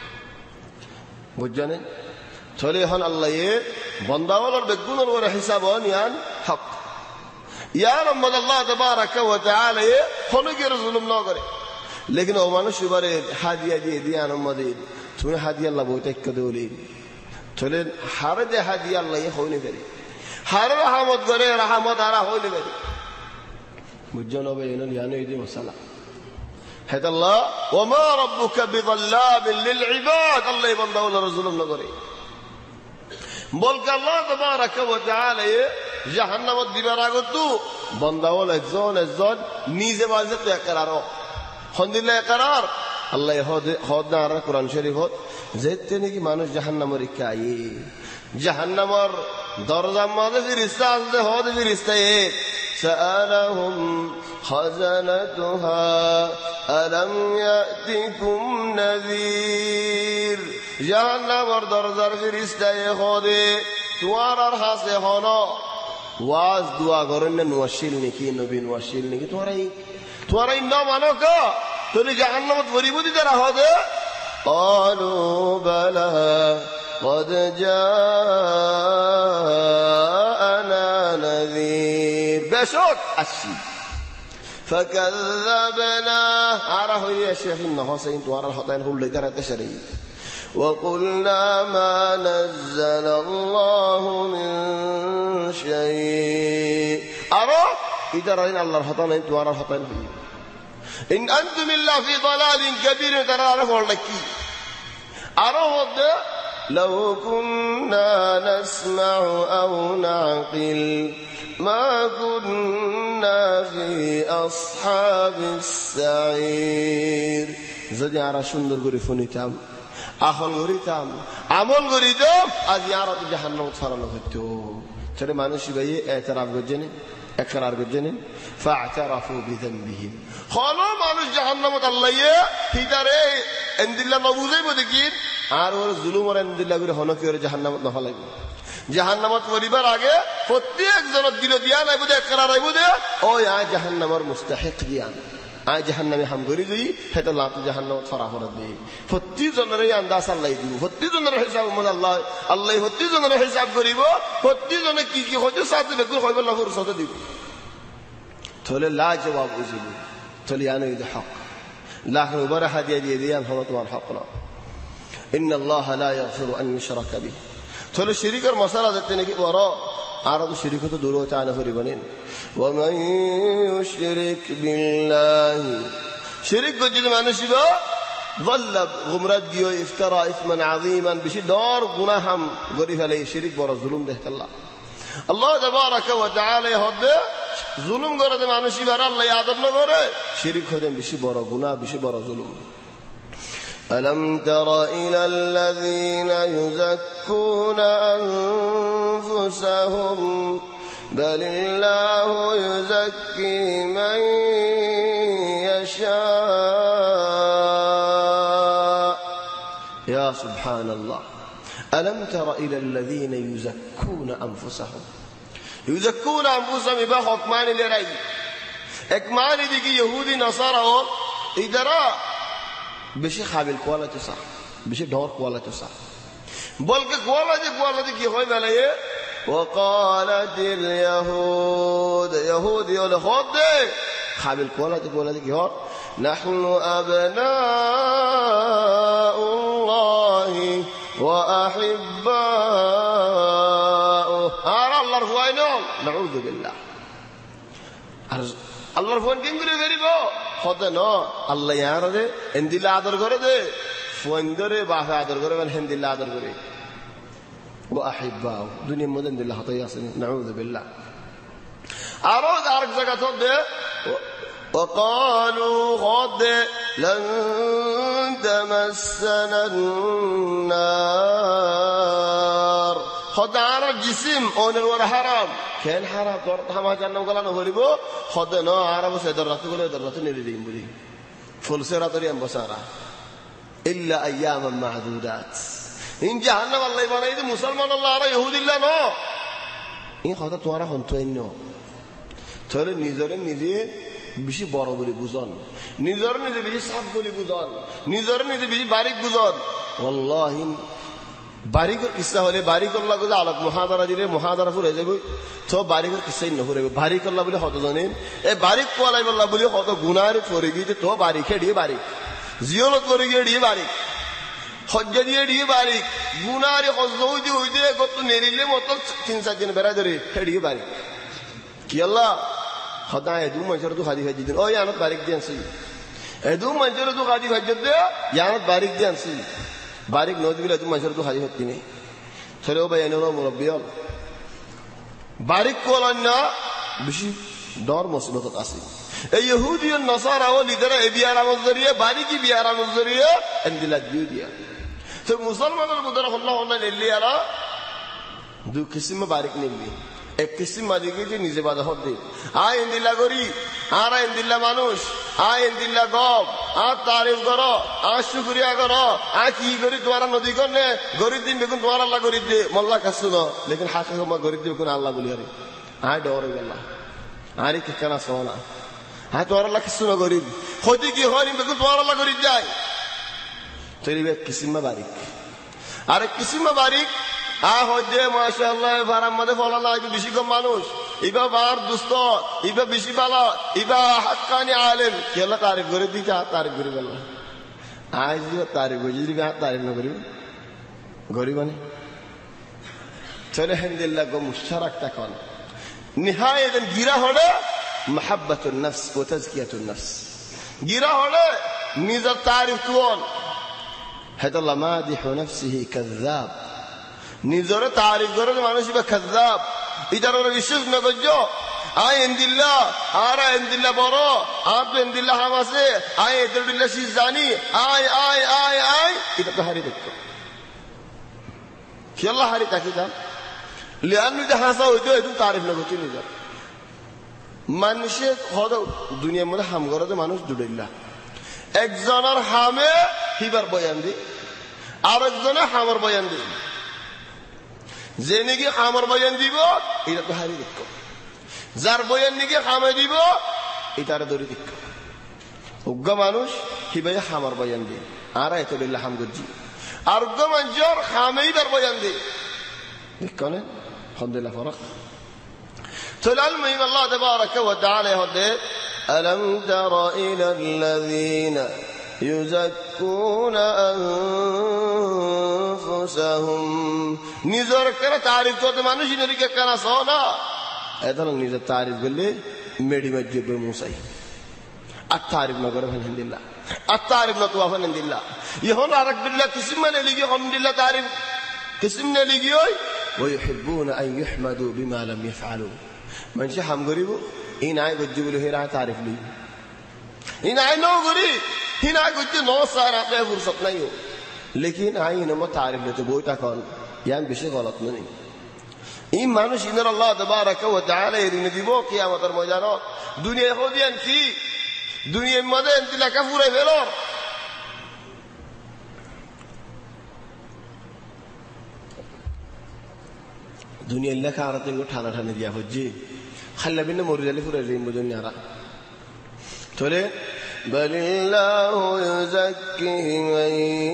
বুঝজানে চলে এখন আল্লাহ এ বন্দাওয়ালার বেগুনের ওর হিসাব নিয়ান হক ইয়া রব্বাল আল্লাহ তাবারাকা ওয়া তাআলা এ হনগের জুলুম না করে লেকিন ও মানুষ এবারে হাদিয়া দিয়ে দিয়ান আমাদের তুমি হাদিয়া আল্লাহ বইটা এক দেওলি চলে হারে যে হাদিয়া আল্লাহ হইনি পারে হারে রহমত করে রহমত আর হইনি পারে বুঝছো না ভাই এনে জানো এই যে মশলা হেত আল্লাহ ওমা রব্বুকা বিযাল্লাবিল লিল ইবাদ আল্লাহ বান্দা ওয়ালা রাসূলুম না করে বলকে আল্লাহ তাবারাকা ওয়া তাআলা জাহান্নামত দিবার আগত বান্দা ওয়ালা একজন একজন নিজে বাজে তো একরার হন্দিল্লা একরার আল্লাহ হদ হদ না আর কোরআন শরীফ হদ যেতে নাকি মানুষ জাহান্নামের কাই জাহান্নামের দরজার মাঝে ফেরেশতা আছে হদ ফেরেশতা এ সাআলাহুম খাজানাতুহা আলাম ইয়াতিকুম নাযীর জাহান্নামের দরজার ফেরেশতা এ হদে তোমার আর হাসে হনো ওয়াজ দোয়া করেন না নওয়াশিল নাকি নবী নওয়াশিল নাকি তোমারই তোমারই না মানো কা তুমি জাহান্নামত পরিবুদি দ্বারা হবে قالوا بلى قد جاءنا نذير بشوك أشي فكذبنا عرف يا شيخ النحسين توارى الحطين هو اللي ترى تشري وقلنا ما نزل الله من شيء أرى إذا رأينا الله الحطين توارى الحطين إن أنتم إلا في ضلال كبير ترى لك أرهد لو كنا نسمع أو نعقل ما كنا في أصحاب السعير زدي على شندر غريفوني تام أخل غريتام عمل غريتام أزيارة جهنم تفرنا فتو ترى ما نشي بيه اعتراف بجنين اقرار بجنين فاعترفوا بذنبهم خلوا মানুষ জাহান্নামত আল্লাহয়ে হিদারে এন্দিল্লা নবুজাই বদিকিন আর ওর জুলুম আর এন্দিল্লা করে হনকি ওর জাহান্নামত না হলাইব জাহান্নামত পরিবার আগে প্রত্যেক জনের দিল দিয়া নাই বুঝে একরার আইব দে ওই আয় জাহান্নামের মুস্তাহিক জ্ঞান আয় জাহান্নামে হাম করি দিই হেতো লাভ জাহান্নামত ছড়া ফরত দিই প্রত্যেক জনের আন্দাজ আল্লাহ দিব প্রত্যেক জনের হিসাব মন আল্লাহ আল্লাহ প্রত্যেক জনের হিসাব করিব প্রত্যেক জনে কি কি হইতে সাথে বেকুল হইব না ফুরসত দিব তাহলে লা জবাব বুঝিব তাহলে আনো এই হক লাখ রুবার হাদিয়া দিয়ে দিয়াম হলো তোমার হক না ইন্ন আল্লাহ লা ইয়াগফিরু আন ইউশরাকা বিহি তাহলে শিরিকের মশলা দেখতে নাকি বড় আর তো শিরিক তো দূর হতে আনা করিবেন ওয়া মান ইউশরিক বিল্লাহি শিরিক যদি মানুষ দিবা ضل غمرات দিও ইফতারা ইসমান আযীমান বেশি দর গুনাহ হাম গরি ফেলে শিরিক বড় জুলুম দেখতে আল্লাহ আল্লাহ তাবারাকা ওয়া তাআলা হদে জুলুম করে মানুষ ইবার আল্লাহ আদব না করে শিরিক হতে বেশি বড় গুনাহ বেশি বড় জুলুম ألم تر إلى الذين يزكون أنفسهم بل الله يزكي من يشاء يا سبحان الله ألم تر إلى الذين يزكون أنفسهم يزكون أنفسهم يبقى حكمان لرأي حكمان دي يهودي نصارى إدرا বেশি খাবিল কোয়ালিটি সাহ বেশি ঢর কোয়ালিটি সাহ বলকে কোয়ালিটি কোয়ালিটি কি হয় বেলায়ে وقالت اليهود يهود يهود খাবিল কোয়ালিটি কোয়ালিটি কি হয় نحن أبناء الله وأحباؤه আর আল্লাহর হুয়াইনো নাউযু বিল্লাহ আর আল্লাহর ফোন কিং করে দেরিব হতে ন আল্লাহ ইয়ারে এন্দিলা আদর করে দে ফোন ধরে বাফে আদর করে বল হেন্দিলা আদর করে ও আহিব্বাউ দুনিয়ার মধ্যে এন্দিলা হতেই আছে নাউযু বিল্লাহ আরো আরেক জায়গা তো দে وقالوا غد لن تمسنا النار خدار الجسم اون الحرام كان حرام তোর থামা জান্নাম গলানো হলিব খদে ন আরব সেদর রাত গুলো দর রাত নিরে দিন বলি ফুলসেরা তরি আমবসারা ইল্লা আইয়ামান মাহদুদাত ইন জাহান্নাম আল্লাহ বানাই দে মুসলমান আল্লাহ আর ইহুদিল্লাহ ন এই কথা তোরা হন্তইন তোরে নিজরে নিজে বেশি বড় বলি বুঝন নিজর নিজে বেশি সাফ বলি বুঝন নিজর নিজে বেশি বারিক বুঝন ওয়াল্লাহি বারিকর কিসা হলে বারিকল্লাহ গো আলোক মুহাদারা দিলে মুহাদারা ফুরে যাবে তো বারিকর কিসাই ন ফুরে বারিকল্লাহ বলে হত জানেন এই বারিক কোলাই বল্লাহ বলে হত গুনার করে গিয়ে তো বারিকে দিয়ে বারিক জিয়লত করে গিয়ে দিয়ে বারিক হজ্জা দিয়ে দিয়ে বারিক গুনারে হজ্জও দিয়ে হইতে কত নেরিলে মত তিন চার দিন বেড়া ধরে হেডিয়ে বারিক কি আল্লাহ খদায় দু মঞ্জর দু হাদি হাজি দিন ও ইয়ানত বারিক দিয়ানছি এ দু মঞ্জর দু হাদি হাজি দে ইয়ানত বারিক দিয়ানছি বারিক নদী বিলা দু মঞ্জর দু হাদি হতি নে চলে ও ভাই এনো মুরব্বি হল বারিক কোলান্না বেশি ডর মুসিবত আছে এই ইহুদি ও নসারা ও লিদারা এ বিয়ার আমল জরিয়ে বারিকি বিয়ার আমল জরিয়ে এন্দিলা দিও দিয়া তো মুসলমানের মধ্যে আল্লাহ আল্লাহ লিয়ারা দু কিসম বারিক নিবি এক কিসম বারিকে যে নিজে বাধা হতে আয় এন্দিলা গরি আর এন্দিলা মানুষ আয় এন্দিলা গব আর তারিফ করো আর শুকরিয়া করো আর কি করি তোমার নদী করলে গরিব দিন বেগুন তোমার আল্লাহ গরিব দে মোল্লা কাছু ন লেকিন হাকে মা গরিব দে বেগুন আল্লাহ বলি আরে আয় ডরে গেল আরে কি কেনা সোনা হ্যাঁ তোমার আল্লাহ কিছু না গরিব হইতে কি হয় বেগুন তোমার আল্লাহ গরিব যায় তৈরি এক কিসিম বারিক আর এক কিসিম বারিক আ হজে মাশাআল্লাহ ভারাম মধ্যে ফলা না একটু বেশি কম মানুষ ইবা বার দুস্ত ইবা বেশি বালা ইবা হাক্কানি আলেম কেলা তারিফ করে দিতে তারিফ করে গেল আজ তারিফ করে যদি তারিফ না করিব গরিব মানে চলে আলহামদুলিল্লাহ গো মুশতারাক তাকন নিহায়াত গিরা হলে মাহাব্বাতুন নফস ও তাজকিয়াতুন নফস গিরা হলে নিজের তারিফ তুন হাদাল্লাহ মাদিহু নফসিহি কাযাব নিজরে তারিফ করে মানুষ বা কাযাব এটার ওরা বিশ্বাস না করছো আয় এন্দিল্লাহ আর এন্দিল্লাহ বড় আর এন্দিল্লাহ হামাসে আয় এদুল্লাহ শি জানি আয় আয় আয় আয় এটা তো হারি দেখতো কি আল্লাহ হারি তাকে জান লিয়ানু যে হাসা হইতো এত তারিফ না করছো নিজের মানুষের হদ দুনিয়ার মধ্যে হাম করে মানুষ দুড়িল্লা একজনের হামে হিবার বয়ান দি আর একজনে হামার বয়ান দি যে নাকি খামার বয়ান দিব এটা তো হারি দেখো, যার বয়ান নাকি খামে দিব এটার দড়ি দেখো। উগ্র মানুষ হিবাই খামার বয়ান দিয়ে আর এত বিল্লাহ হাম গজি, আর উগ্র মানুষের খামেই তার বয়ান দিয়ে দেখো না। আলহামদুলিল্লাহ ফরক। المهم الله تبارك وتعالى يقول ألم تر إلى الذين يزكون أنفسهم نزور كرا تعريف توت مانوش نريك كنا صونا هذا نزور تعريف قللي ميدي مجيب موسى التعريف ما قرأ الحمد لله التعريف نطوى الحمد لله يهون عرق بالله قسم من اللي الحمد لله تعريف قسم من اللي ويحبون أن يحمدوا بما لم يفعلوا من شيء هم قريبه هنا يقول له هنا تعرف لي هنا نو قريب هنا يقول نو صار أقوى فرصة نيو लेकिन आई नमो तारीफ लेते बोईटा कौन यान बिशे गलत नहीं इन मानुष इनर अल्लाह तबारक व तआला इरने दिबो कियामतर मयदानो दुनिया यहूदियन की दुनिया मदे इंतिला काफुरे फेलो दुनिया इल्ला खारते को ठाना ठाने दिया होजी खल्ला बिन मोरजली फुरे रिम दुनिया तोले بل الله يزكي من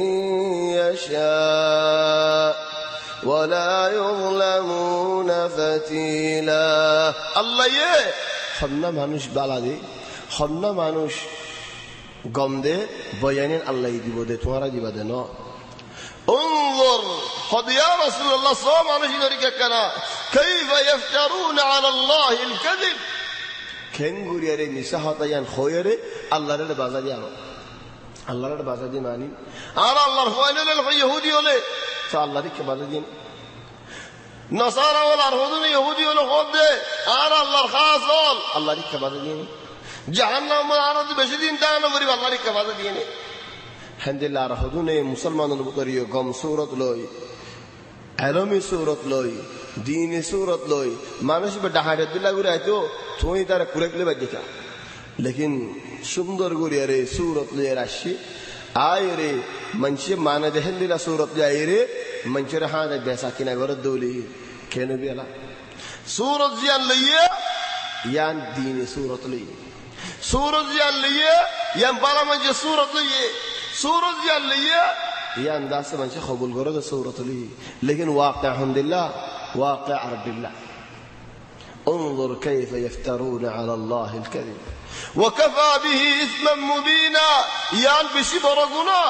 يشاء ولا يظلمون فتيلا الله يه خلنا مانوش بالادي خلنا مانوش গমদে বয়ানের আল্লাহ দিব দে তোমারা দিবা দে না انظر قد يا رسول الله صلى الله عليه وسلم كيف يفترون على الله الكذب খেঙ্গুরিয়ারে মিশা হতায়ান খয়েরে আল্লাহর বাজা দিয়া আল্লাহর বাজা দি মানি আর আল্লাহর ফাইনাল ইহুদি হলে তো আল্লাহর কি বাজা দিন নসারা ওয়ালা হুদুন ইহুদি হলে খোদ দে আর আল্লাহর খাস হল আল্লাহর কি বাজা দিন জাহান্নাম আর বেশি দিন দান করি আল্লাহর কি বাজা দিন আলহামদুলিল্লাহ আর হুদুনে মুসলমানদের করিও গম সূরত লই আলমি সূরত লই দীন সূরত লই মানুষ বে ডাহারে দিলা গুরে আইতো তুই তার কুরেকলে বাজিকা लेकिन সুন্দর গুরিয়া রে সূরত লই রাশি আয় রে মনসে মানে দেহন দিলা সূরত যাই রে মনসের হাতে বেসা কিনা গর দৌলি কেন বিলা সূরত জিয়ান লইয়া ইয়ান দীন সূরত লই সূরত জিয়ান লইয়া ইয়ান বালা মনসে সূরত লইয়া সূরত জিয়ান লইয়া ইয়ান দাস মনসে কবুল গর সূরত লই लेकिन वाक़या अल्हम्दुलिल्लाह واقع رب الله انظر كيف يفترون على الله الكذب وكفى به إثما مبينا يالبس برقنا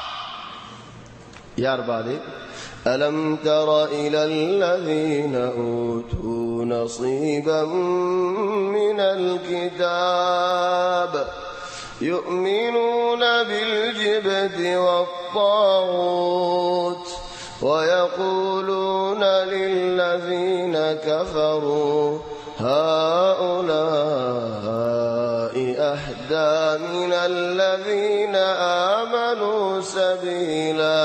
يا ربادي ألم تر إلى الذين أوتوا نصيبا من الكتاب يؤمنون بالجبت والطاغوت ويقولون للذين كفروا هؤلاء أهدى من الذين آمنوا سبيلا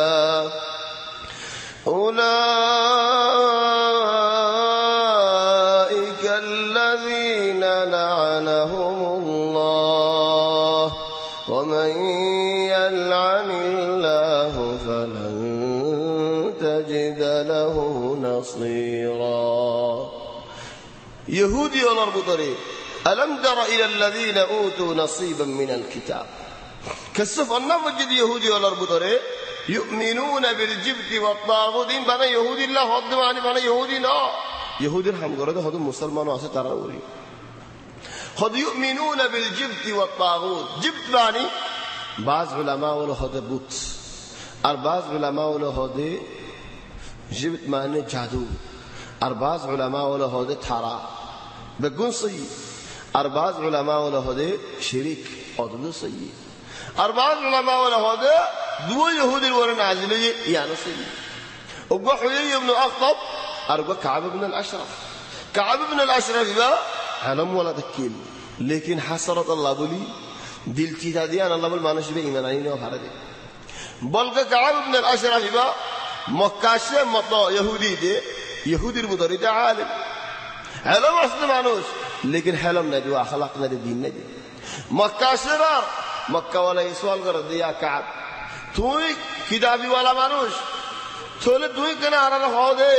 أولئك الذين لعنهم الله ومن يلعن الله فلن تجد له نصيرا يهودي ونربطري ألم تر إلى الذين أوتوا نصيبا من الكتاب كسف النمجد يهودي ونربطري يؤمنون بالجبت والطاغوت بنا يهودي الله خد معني بنا يهودي لا يهودي الحمد لله هذا مسلمان واسه تراوري خد يؤمنون بالجبت والطاغوت جبت معني بعض علماء ولا هذا بوت আর بعض علماء ولا هذا جبت معنی جادو اور بعض علماء ولا هذا تھارا بگون صحیح اور بعض علماء ولا هذا شرک عدل صحیح اور بعض علماء ولا هذا دو يهود ورن نازله يعني صحيح ابو حيي بن اخطب ارجو كعب بن الاشرف كعب بن الاشرف ذا علم ولا تكيل लेकिन حسرت الله بولي दिल चीता दिया अल्लाह बोल मानुष भी ईमान नहीं हो भारत बोल के كعب بن الاشرف ذا مكة से مطلع يهودي ده يهودي المدري ده عالم علم أصل مانوس लेकिन حلم ندي وأخلاق ندي دين ندي مكة से رار مكة ولا يسوال कर दिया كعب तुई किताबी वाला मानुष थोले तुई कना आरा हो दे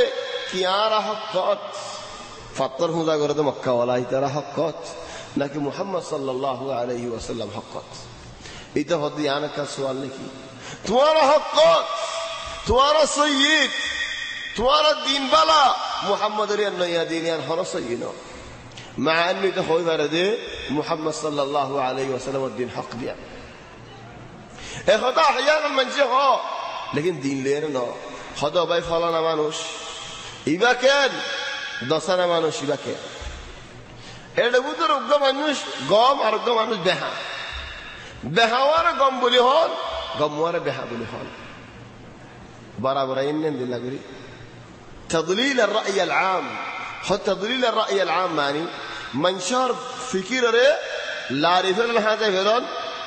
কিয়ারা হকত ফাত্তর হুজা করে তো মক্কা ওয়ালা ইতারা হকত নাকি মুহাম্মদ সাল্লাল্লাহু আলাইহি ওয়াসাল্লাম হকত এটা হদি আনা কা সওয়াল নাকি তোমারা হকত তোমারা সৈয়দ তোমারা দিন বালা মুহাম্মদের নয়া দিনিয়ান হর সৈয়দ মা আন্নি তো হই বারে দে মুহাম্মদ সাল্লাল্লাহু আলাইহি ওয়াসাল্লামের দিন হক দিয়া এ কথা আহয়ানান মানছে হ লেকিন দিন লের ন হদ ভাই ফলানা মানুষ ইবা কেন দশানা মানুষ ইবা কেন এটা বুঝতে অজ্ঞ মানুষ গম আর অজ্ঞ মানুষ বেহা বেহাওয়ার গম বলি হন গমওয়ার বেহা বলি হন বরাবর ইন্নেন দিল্লা করি تضليل الرأي العام هو تضليل الرأي العام معني منشر فكر ره لا رفل هذا فلان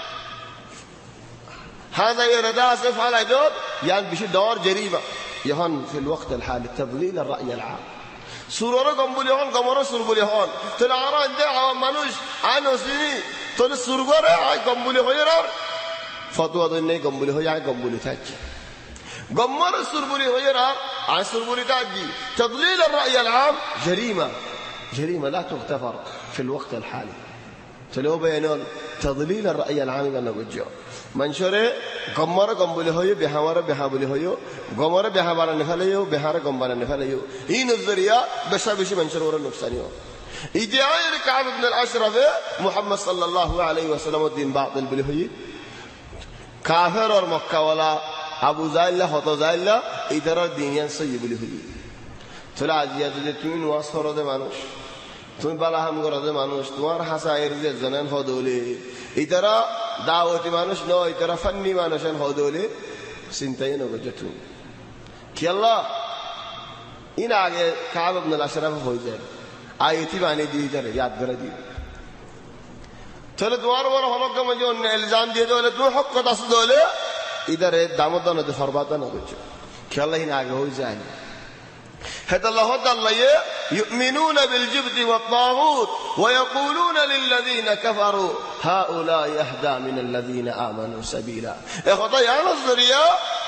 هذا يرد أفعل هذا يعني بشي دور جريمة يهون في الوقت الحالي تضليل الرأي العام سورة قم بولي هون قمرة سور بولي هون تلا عرا عند عوام منوش عنو سني تلا سور قرة قم بولي هيرار فتوى ذني قم بولي هيا قم بولي تاج قمر سور بولي هيرار عن سور بولي تاجي تضليل الرأي العام جريمة جريمة لا تغتفر في الوقت الحالي تلو بينون تضليل الرأي العام أنا بجوا منشره قمر قم بولي هيو بهامر بها بولي هيو قمر بها بارا نفعليو بهار قم بارا نفعليو إيه نظرية بس بشي منشر ورا نفسانيو إدعاء كعب بن الأشرف محمد صلى الله عليه وسلم الدين باطل بولي هيو كافر اور مكة ولا أبو زايلة خطو زايلة إدارة دينيان سيء بولي هيو تلا عزيزة تجي تمين واسخر ده مانوش তুমি বালা হাম করতে মানুষ তোমার হাসায়ের যে জানেন হদলে ইতারা দাওয়াতি মানুষ নয় ইতারা ফান্নি মানুষের হদলে চিন্তাই নগজে তুমি কি আল্লাহ ইন আগে কাব ইবনে আশরাফ হয়ে যায় আয়াতি বানি দিয়ে যারে याद করে দিই তাহলে তোমার বড় হলক মজে অন্য ইলজাম দিয়ে দলে তুমি হক কথা দলে ইদারে দামদান দে ফরবাতা নগজে কি আল্লাহ ইন আগে হয়ে যায় هذا الله هذا الله يؤمنون بالجبت والطاغوت ويقولون للذين كفروا هؤلاء يهدى من الذين آمنوا سبيلا إخوة يا نظرية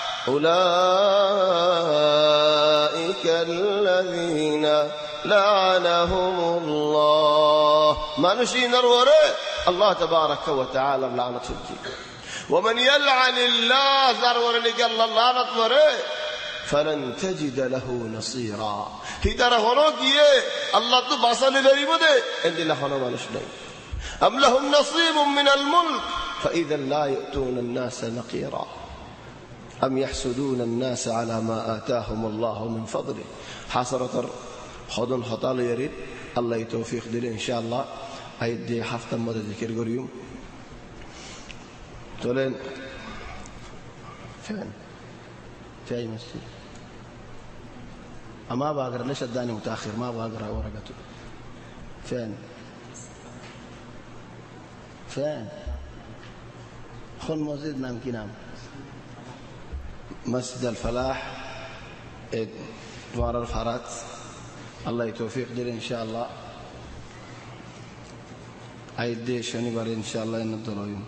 أولئك الذين لعنهم الله ما نشي نروره الله تبارك وتعالى لعنة الجيل ومن يلعن الله ذرور لقال الله نطوره فلن تجد له نصيرا هيدار هنوك يه الله تو باسل غريب ده عند الله هنو مانش نہیں ام لهم نصيب من الملك فاذا لا يؤتون الناس نقيرا ام يحسدون الناس على ما آتاهم الله من فضله حسرة خدن خطال يريد الله يتوفيق دل ان شاء الله ايدي هفته مده ذكر غريوم تولين فين في اي مسجد ما بقرا ليش اداني متاخر ما بقرا ورقته فين فين خل مسجد نام كي نام مسجد الفلاح دوار الفرات الله يتوفيق دل ان شاء الله ايدي شنبر ان شاء الله ندلويم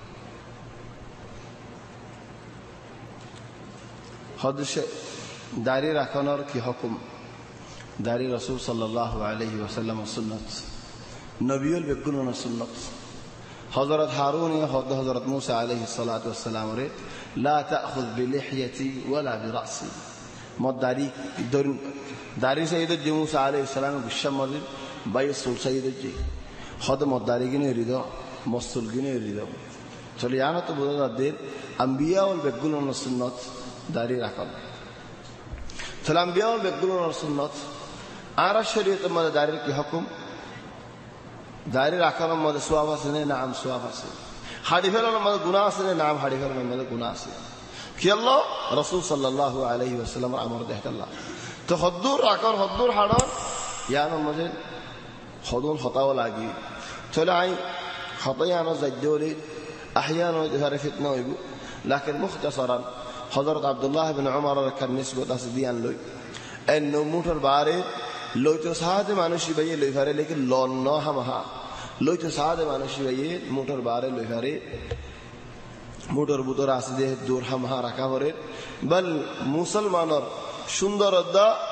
حدث داري রাখানোর কি হুকুম দাড়ি রাসূল সাল্লাল্লাহু আলাইহি ওয়াসাল্লামের সুন্নাত নবীর বেগুনের সুন্নাত হযরত হারুন ও হযরত মুসা আলাইহিস সালাতু ওয়াস সালাম রে লা তাখুয বিলিহিয়াতি ওয়ালা বিরাসি মদারি দরুন দাড়ি সাইয়দ মুসা আলাইহিস সালাম বিশ্বমদ বাই সুল সাইয়দ জি হদ মদারি গিনে রিদো মসুল গিনে রিদো চলে জানো তো বুঝাদের আম্বিয়া ও বেগুনের সুন্নাত দাড়ি রাখানো তাহলে আম্বিয়া ও বেগুনের সুন্নাত আর শরীয়তের মধ্যে দাড়ির কি হুকুম দাড়ি রাখানোর মধ্যে সওয়াব আছে না নাম সওয়াব আছে হাড়ি ফেলানোর মধ্যে গুনাহ আছে না নাম হাড়ি ফেলানোর মধ্যে গুনাহ আছে কি আল্লাহ রাসূল সাল্লাল্লাহু আলাইহি ওয়াসাল্লাম আমর দেখাত আল্লাহ তো হদ্দুর রাখার হদ্দুর হাড়ন ইয়ানোর মধ্যে হদুন হতাও লাগি তাহলে আই হতায়ানো জাদ্দুলি احيانا ظهر فتنه ويبو لكن مختصرا حضرت عبد الله بن عمر كان نسبه تسديان لوي انه موتر بارے لوي تو ساتھ مانوشی بھائی لوي فارے لیکن لون نہ ہمہا لوي تو ساتھ مانوشی بھائی موٹر بارے لوي فارے موٹر বুতর আসদে দূর হামহা রাখা হরে বল মুসলমানর সুন্দর দা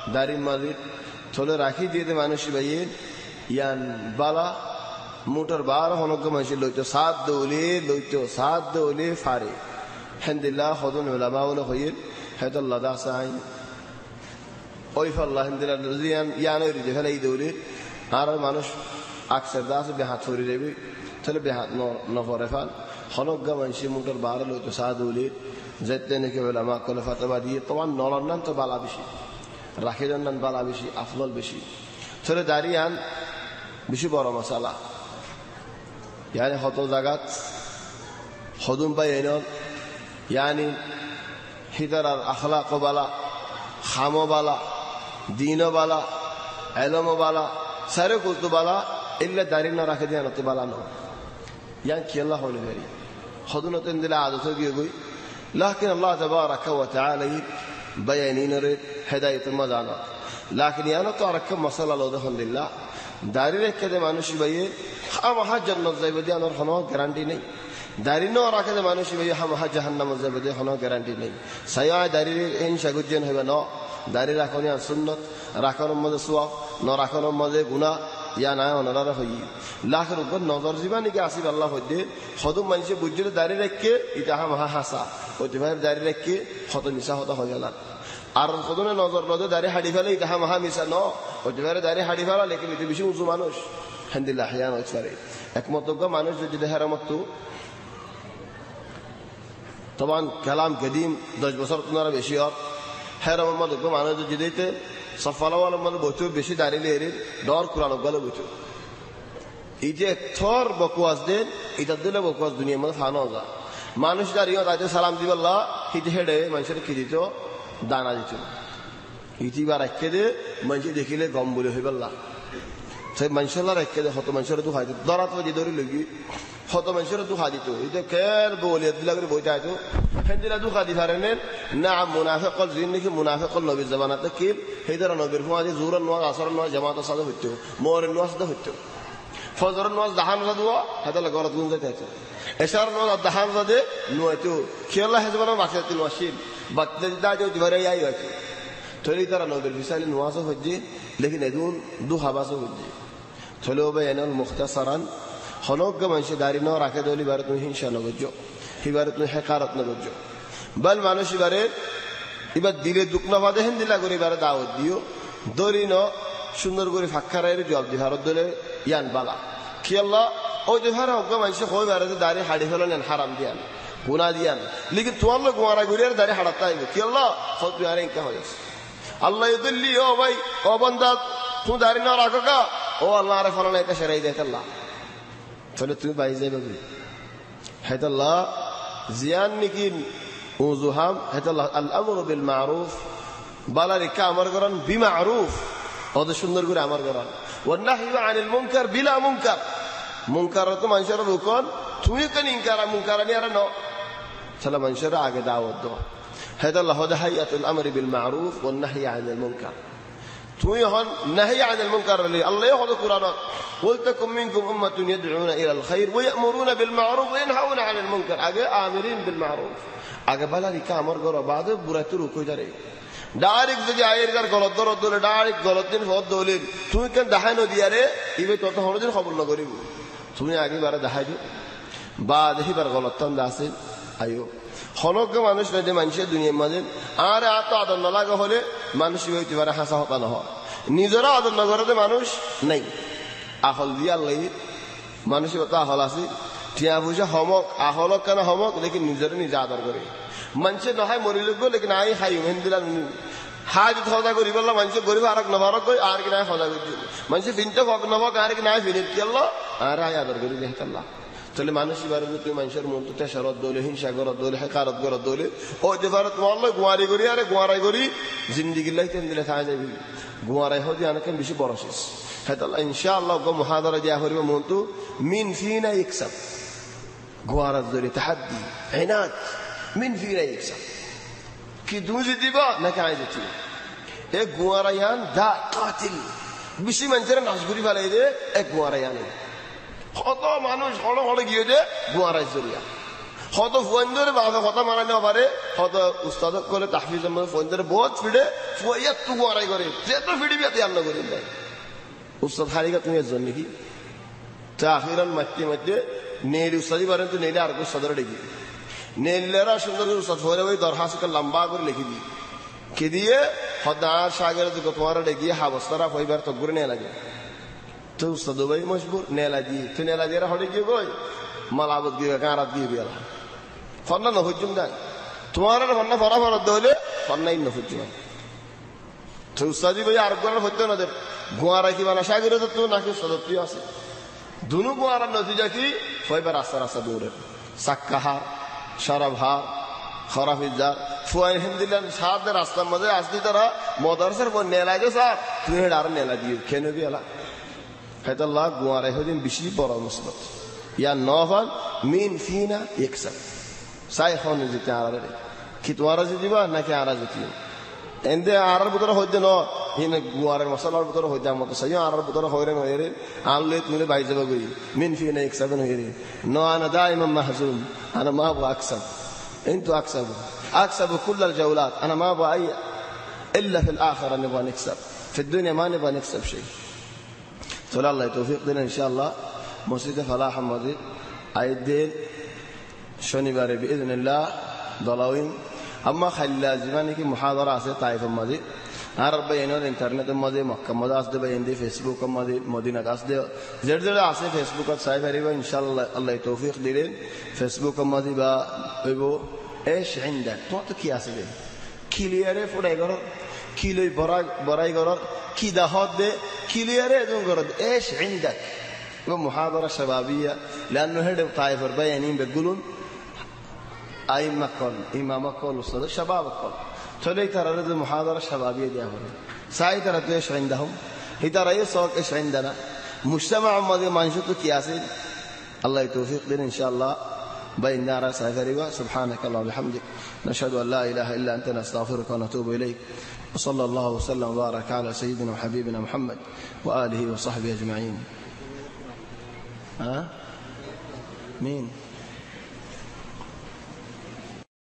দাড়ি মাজিদ থলে রাখি দিয়ে মানুষ ভাইয়ে ইয়ান বালা মোটর বার হনক মানুষ লইতো সাত দৌলে লইতো সাত দৌলে ফারে হেন্দিল্লাহ হদন উলামা উল হইল হেদাল্লাহ দাসাই ওই ফাল্লাহ হেন্দিল্লাহ ইয়ান ইয়ান ওই রিজে ফেলাই দৌলে আর মানুষ আকসার দাস বেহাত ফরি দেবে তাহলে বেহাত নফরে ফাল হনক মানুষ মোটর বার লইতো সাত দৌলে যেতে নাকি উলামা কলে ফাতবা দিয়ে তোমার নলন নান তো বালা বেশি রাখি নান বালা বেশি আফলল বেশি তাহলে দাঁড়িয়ান বেশি বড় মশালা يعني خطو زغات خدوم بينون يعني هدر الاخلاق بالا خامو بالا دينو بالا علم بالا سره كنت بالا الا دارين راكه دي انت بالا نو يعني كي الله هو الغري خدونه تندل عادته جوي لكن الله تبارك وتعالى بيانين رد هدايه المدانا لكن يعني ترك مساله لو دخل لله দাঁড়িয়ে রেখে দে মানুষ ভাইয়ে হামাহা জান্নাত যাইবে দিয়ে আমার কোনো গ্যারান্টি নেই দাঁড়িয়ে ন রাখে দে মানুষ ভাইয়ে হামাহা জাহান্নাম যাইবে দিয়ে কোনো গ্যারান্টি নেই সায়া দাঁড়িয়ে হিংসা গুজ্জেন হইবে ন দাঁড়িয়ে রাখনি আর সুন্নত রাখানোর মধ্যে সোয়াব ন রাখানোর মধ্যে গুণা ইয়া নাই অনারা হই লাখের উপর নজর জীবা নাকি আসিব আল্লাহ হইতে সদম মানুষে বুঝলে দাঁড়িয়ে রেখে এটা হামাহা হাসা হইতে ভাই দাঁড়িয়ে রেখে হত মিশা হত হয়ে গেল আর কদনে নজর নজর দাঁড়িয়ে হাঁড়ি ফেলে এটা হামাহা মিশা ন হইতে পারে দাঁড়িয়ে হাঁড়ি ফেলা লেকিন এটা বেশি উঁচু মানুষ হামদুলিল্লাহ হিয়ান হইতে পারে একমত মানুষ যদি দেহের মত তখন কালাম গদিম দশ বছর তোমার বেশি হক হের মত মানুষ যদি দিতে সফালাওয়াল মানে বইতে বেশি দাঁড়িয়ে এর ডর কোরআন গলে বইতে এই যে থর বকওয়াজ দেন এটা দিলে বকওয়াজ দুনিয়ার মধ্যে ফানো যায় মানুষ দাঁড়িয়ে তাতে সালাম দিবাল্লাহ হিতে হেডে মানুষের কি দিত দানা দিত ইতিবার রাখে দে মানুষ দেখিলে গম বলে হইবাল্লাহ সেই মানুষের রাখে দে হত মানুষের দু খাই দিত দরা তো যে ধরে লগি হত মানুষের দু খা দিত এটা কের বলে দিলা করে বইতে আইতো হেদিরা দু খা দি পারেন না মুনাফিকল জিন নাকি মুনাফিকল নবীর জামানাতে কি হেদারা নবীর ফুয়াজে জোর নওয়াজ আসর নওয়াজ জামাত সাথে হইতো মোর নওয়াজ সাথে হইতো ফজর নওয়াজ দাহান সাদুয়া হেদালা গরত গুন যাইতে আছে এশার নওয়াজ দাহান সাদে নয়তো খেলা হেজবানা বাসাতিল ওয়াশিল বাতলে দাজো দিবারে আই হইতো থলি তারা নবীর বিসালি নওয়াজ হইছে লেকিন এদুন দু হাবাসও হইছে থলো বায়ানুল মুখতাসারান হনক মানুষ দাঁড়ি ন রাখে দলি বারে তুমি হিংসা নগজ্য হিবারে তুমি হেকারত নগজ্য বল মানুষ এবারে এবার দিলে দুঃখ না বাদে হেন দিলা করে এবারে দাওয়াত দিও দলি ন সুন্দর করে ফাঁকারের জবাব দি ভারত দলে ইয়ান বালা কি আল্লাহ ওই যে ভাড়া হক মানুষ হয়ে বারে দাঁড়ি হাড়ি ফেলেন হারাম দিয়ান গুণা দিয়ান লেকিন তোমার লোক গোয়ারা ঘুরে দাঁড়ি হাড়াতে আইবে কি আল্লাহ সব তুই আর ইনকা হয়ে যাচ্ছে আল্লাহ দিল্লি ও ভাই ও বন্দা তুমি দাঁড়ি না রাখো কা ও আল্লাহ আরে ফলানা এটা সেরাই দেয় আল্লাহ তাহলে তুমি বাইরে যাবে হেতাল্লাহ জিয়ান নাকি উজুহাম হেতাল্লাহ আল আমরু বিল মারুফ বালারিকা আমর করেন বিমারুফ অত সুন্দর করে আমর করেন ওয়ান নাহয়ু আনিল মুনকার বিলা মুনকার মুনকার তো মানুষের হুকুম তুমি কেন ইনকার মুনকার নি আর ন তাহলে মানুষের আগে দাওয়াত দাও হেতাল্লাহ হাইয়াতুল আমরি বিল মারুফ ওয়ান নাহয়ু আনিল মুনকার তুমি হন নাহি আনিল মুনকার আল্লাহ হলো কুরআন ওয়ালতাকুম মিনকুম উম্মাতুন ইয়াদউনা ইলাল খায়র ওয়া ইয়ামুরুনা বিল মারুফ ওয়া ইয়ানহাউনা আনিল মুনকার আগে আমিরিন বিল মারুফ আগে বালারিকা আমর করো বাদে বুরাতে রুকো যারে ডাইরেক্ট যদি আয়ের গার গলত দরদ দলে ডাইরেক্ট গলত দিন হদ দলিল তুমি কেন দেখাই নদি আরে ইবে তত হনদিন খবর না করিব তুমি আগে বারে দেখাই দিও বা দেখিবার গলত তান আছে আইও হনক মানুষ না যে মানুষের দুনিয়ার মাঝে আর এত আদর না লাগা হলে মানুষ হইতে পারে হাসা হতা না হয় নিজেরা আদর না করে মানুষ নেই আহল দিয়ে আল্লাহ মানুষের কত আহল আছে টিয়া পয়সা হমক আহলক কেন হমক লেকিন নিজেরা নিজে আদর করে মানুষের নহয় মরিল গো লেকিন আই খাই হেন দিলাম হাজ সজা করি বললো মানুষ গরিব আর নভারক গই আর কি নাই সজা করি মানুষ ফিনতে হক নভক আর কি নাই ফিনিত কেল্লো আর আই আদর করি দেখতাল্লাহ তাহলে মানুষ এবারে তুমি মানুষের মন তো তেসারত দৌলে হিংসা করত দৌলে হেকারত করত দৌলে ও যে ভারত তোমার গোয়ারি করি আরে গোয়ারাই করি জিন্দিগি লাইতেন দিলে খাওয়া যাবি গোয়ারাই হদি অনেক বেশি বড় শেষ হ্যাঁ ইনশাআল্লাহ গো মহাদারা দিয়া হরিব মন তো মিন ফিনা ইকসাব গোয়ারার দৌলে তাহাদ্দি এনাত মিন ফিনা ইকসাব কি তুমি দিবা নাকি আই দিচ্ছি এ গোয়ারাইয়ান দা কাতিল বেশি মানুষের নাচগুড়ি ফেলাই দে এক গোয়ারাইয়ান কত মানুষ হড় হড়ে গিয়ে দে গোয়ারাই জড়িয়া হয়তো ফোনদের বাবা কথা মানা নেওয়া পারে হয়তো উস্তাদ করে তাহফিজ ফোনদের বহুত ফিডে ফুয়াইয়া তু আড়াই করে যে তো ফিডি বিয়াতে আন্ন করি দেয় উস্তাদ হারিকা তুমি এর জন্য কি তা আখিরান মারতে মারতে নেল উস্তাদি পারেন তো নেলে আর উস্তাদের ডেকে নেলেরা সুন্দর করে উস্তাদ হয়ে ওই দরখাস্ত লম্বা করে লিখে দিই কে দিয়ে হদার সাগরে দুটো তোমার ডেকে হাবস্তারা হইবার তো ঘুরে নেওয়া লাগে তো উস্তাদ ভাই মজবুর নেলা দিয়ে তুই নেলা দিয়ে হলে গিয়ে গই মালাবত গিয়ে কাঁড়াত দিয়ে বিয়ালা ফন্না নহুজুম দেন তোমার ফন্না ফরা ফরত হলে ফন্নাই নহুজুম তো উস্তাদি ভাই আর গোয়ার হইতে না দেব গোয়া রাখি বানা সাগরে তো নাকি সদপ্রিয় আছে দুনু গোয়ার নতিজা কি হইবার রাস্তা রাস্তা দৌড়ে সাক্কাহার সারাভার খরাফিজার ফুয়াই হিন্দিলেন সাত রাস্তার মধ্যে আসতে তারা মদারসার পর নেলা যে স্যার তুমি আর নেলা দিয়ে খেয়ে বিয়ালা হায়তাল্লাহ গোয়া রেখে দিন বেশি বড় মুসলত ইয়া নহন মিন ফিনা ইকসাব সাই খন যেতে আড়ারে কি তোমারা যে দিবা নাকি আড়া যেতে এনদে আড়ার ভিতরে হইতে ন হিনে গোয়ারের মশলার ভিতরে হইতে আমার তো সাই আড়ার ভিতরে হইরে হইরে আনলে তুমি বাই যাবে গই মিন ফিনা ইকসাবেন হইরে ন আনা দাইমান মাহজুম আনা মা আবু আকসাব انتو اكسبوا اكسبوا كل الجولات انا ما ابغى اي الا في الاخره نبغى نكسب في الدنيا ما نبغى نكسب شيء تقول الله توفيق لنا ان شاء الله مسجد فلاح مدير عيدين شنبار باذن الله ضلاوين اما خلي لازماني كي محاضره اسه طائفه مدير عرب بينور انترنت مدي مكه مدى اسده بيندي فيسبوك مدي مدينه اسده زر زر اسه فيسبوك سايب هريبا ان شاء الله الله توفيق لنا فيسبوك مدي با بيبو ايش عندك تو كي اسده كليره فداي غرو كيلوي براي براي غرو كي دهود ده كليره دون غرو ايش عندك ومحاضره شبابيه لانه هذا طائفه بيانين بيقولون ائمه كل امام كل استاذ شباب كل تولي ترى المحاضره الشبابيه دي اهو ساي ترى ايش عندهم هي ترى يسوق ايش عندنا مجتمع ماضي منشط كياسين الله يتوفق لنا ان شاء الله بين نار سافروا سبحانك اللهم وبحمدك نشهد ان لا اله الا انت نستغفرك ونتوب اليك وصلى الله وسلم وبارك على سيدنا وحبيبنا محمد واله وصحبه اجمعين ها مين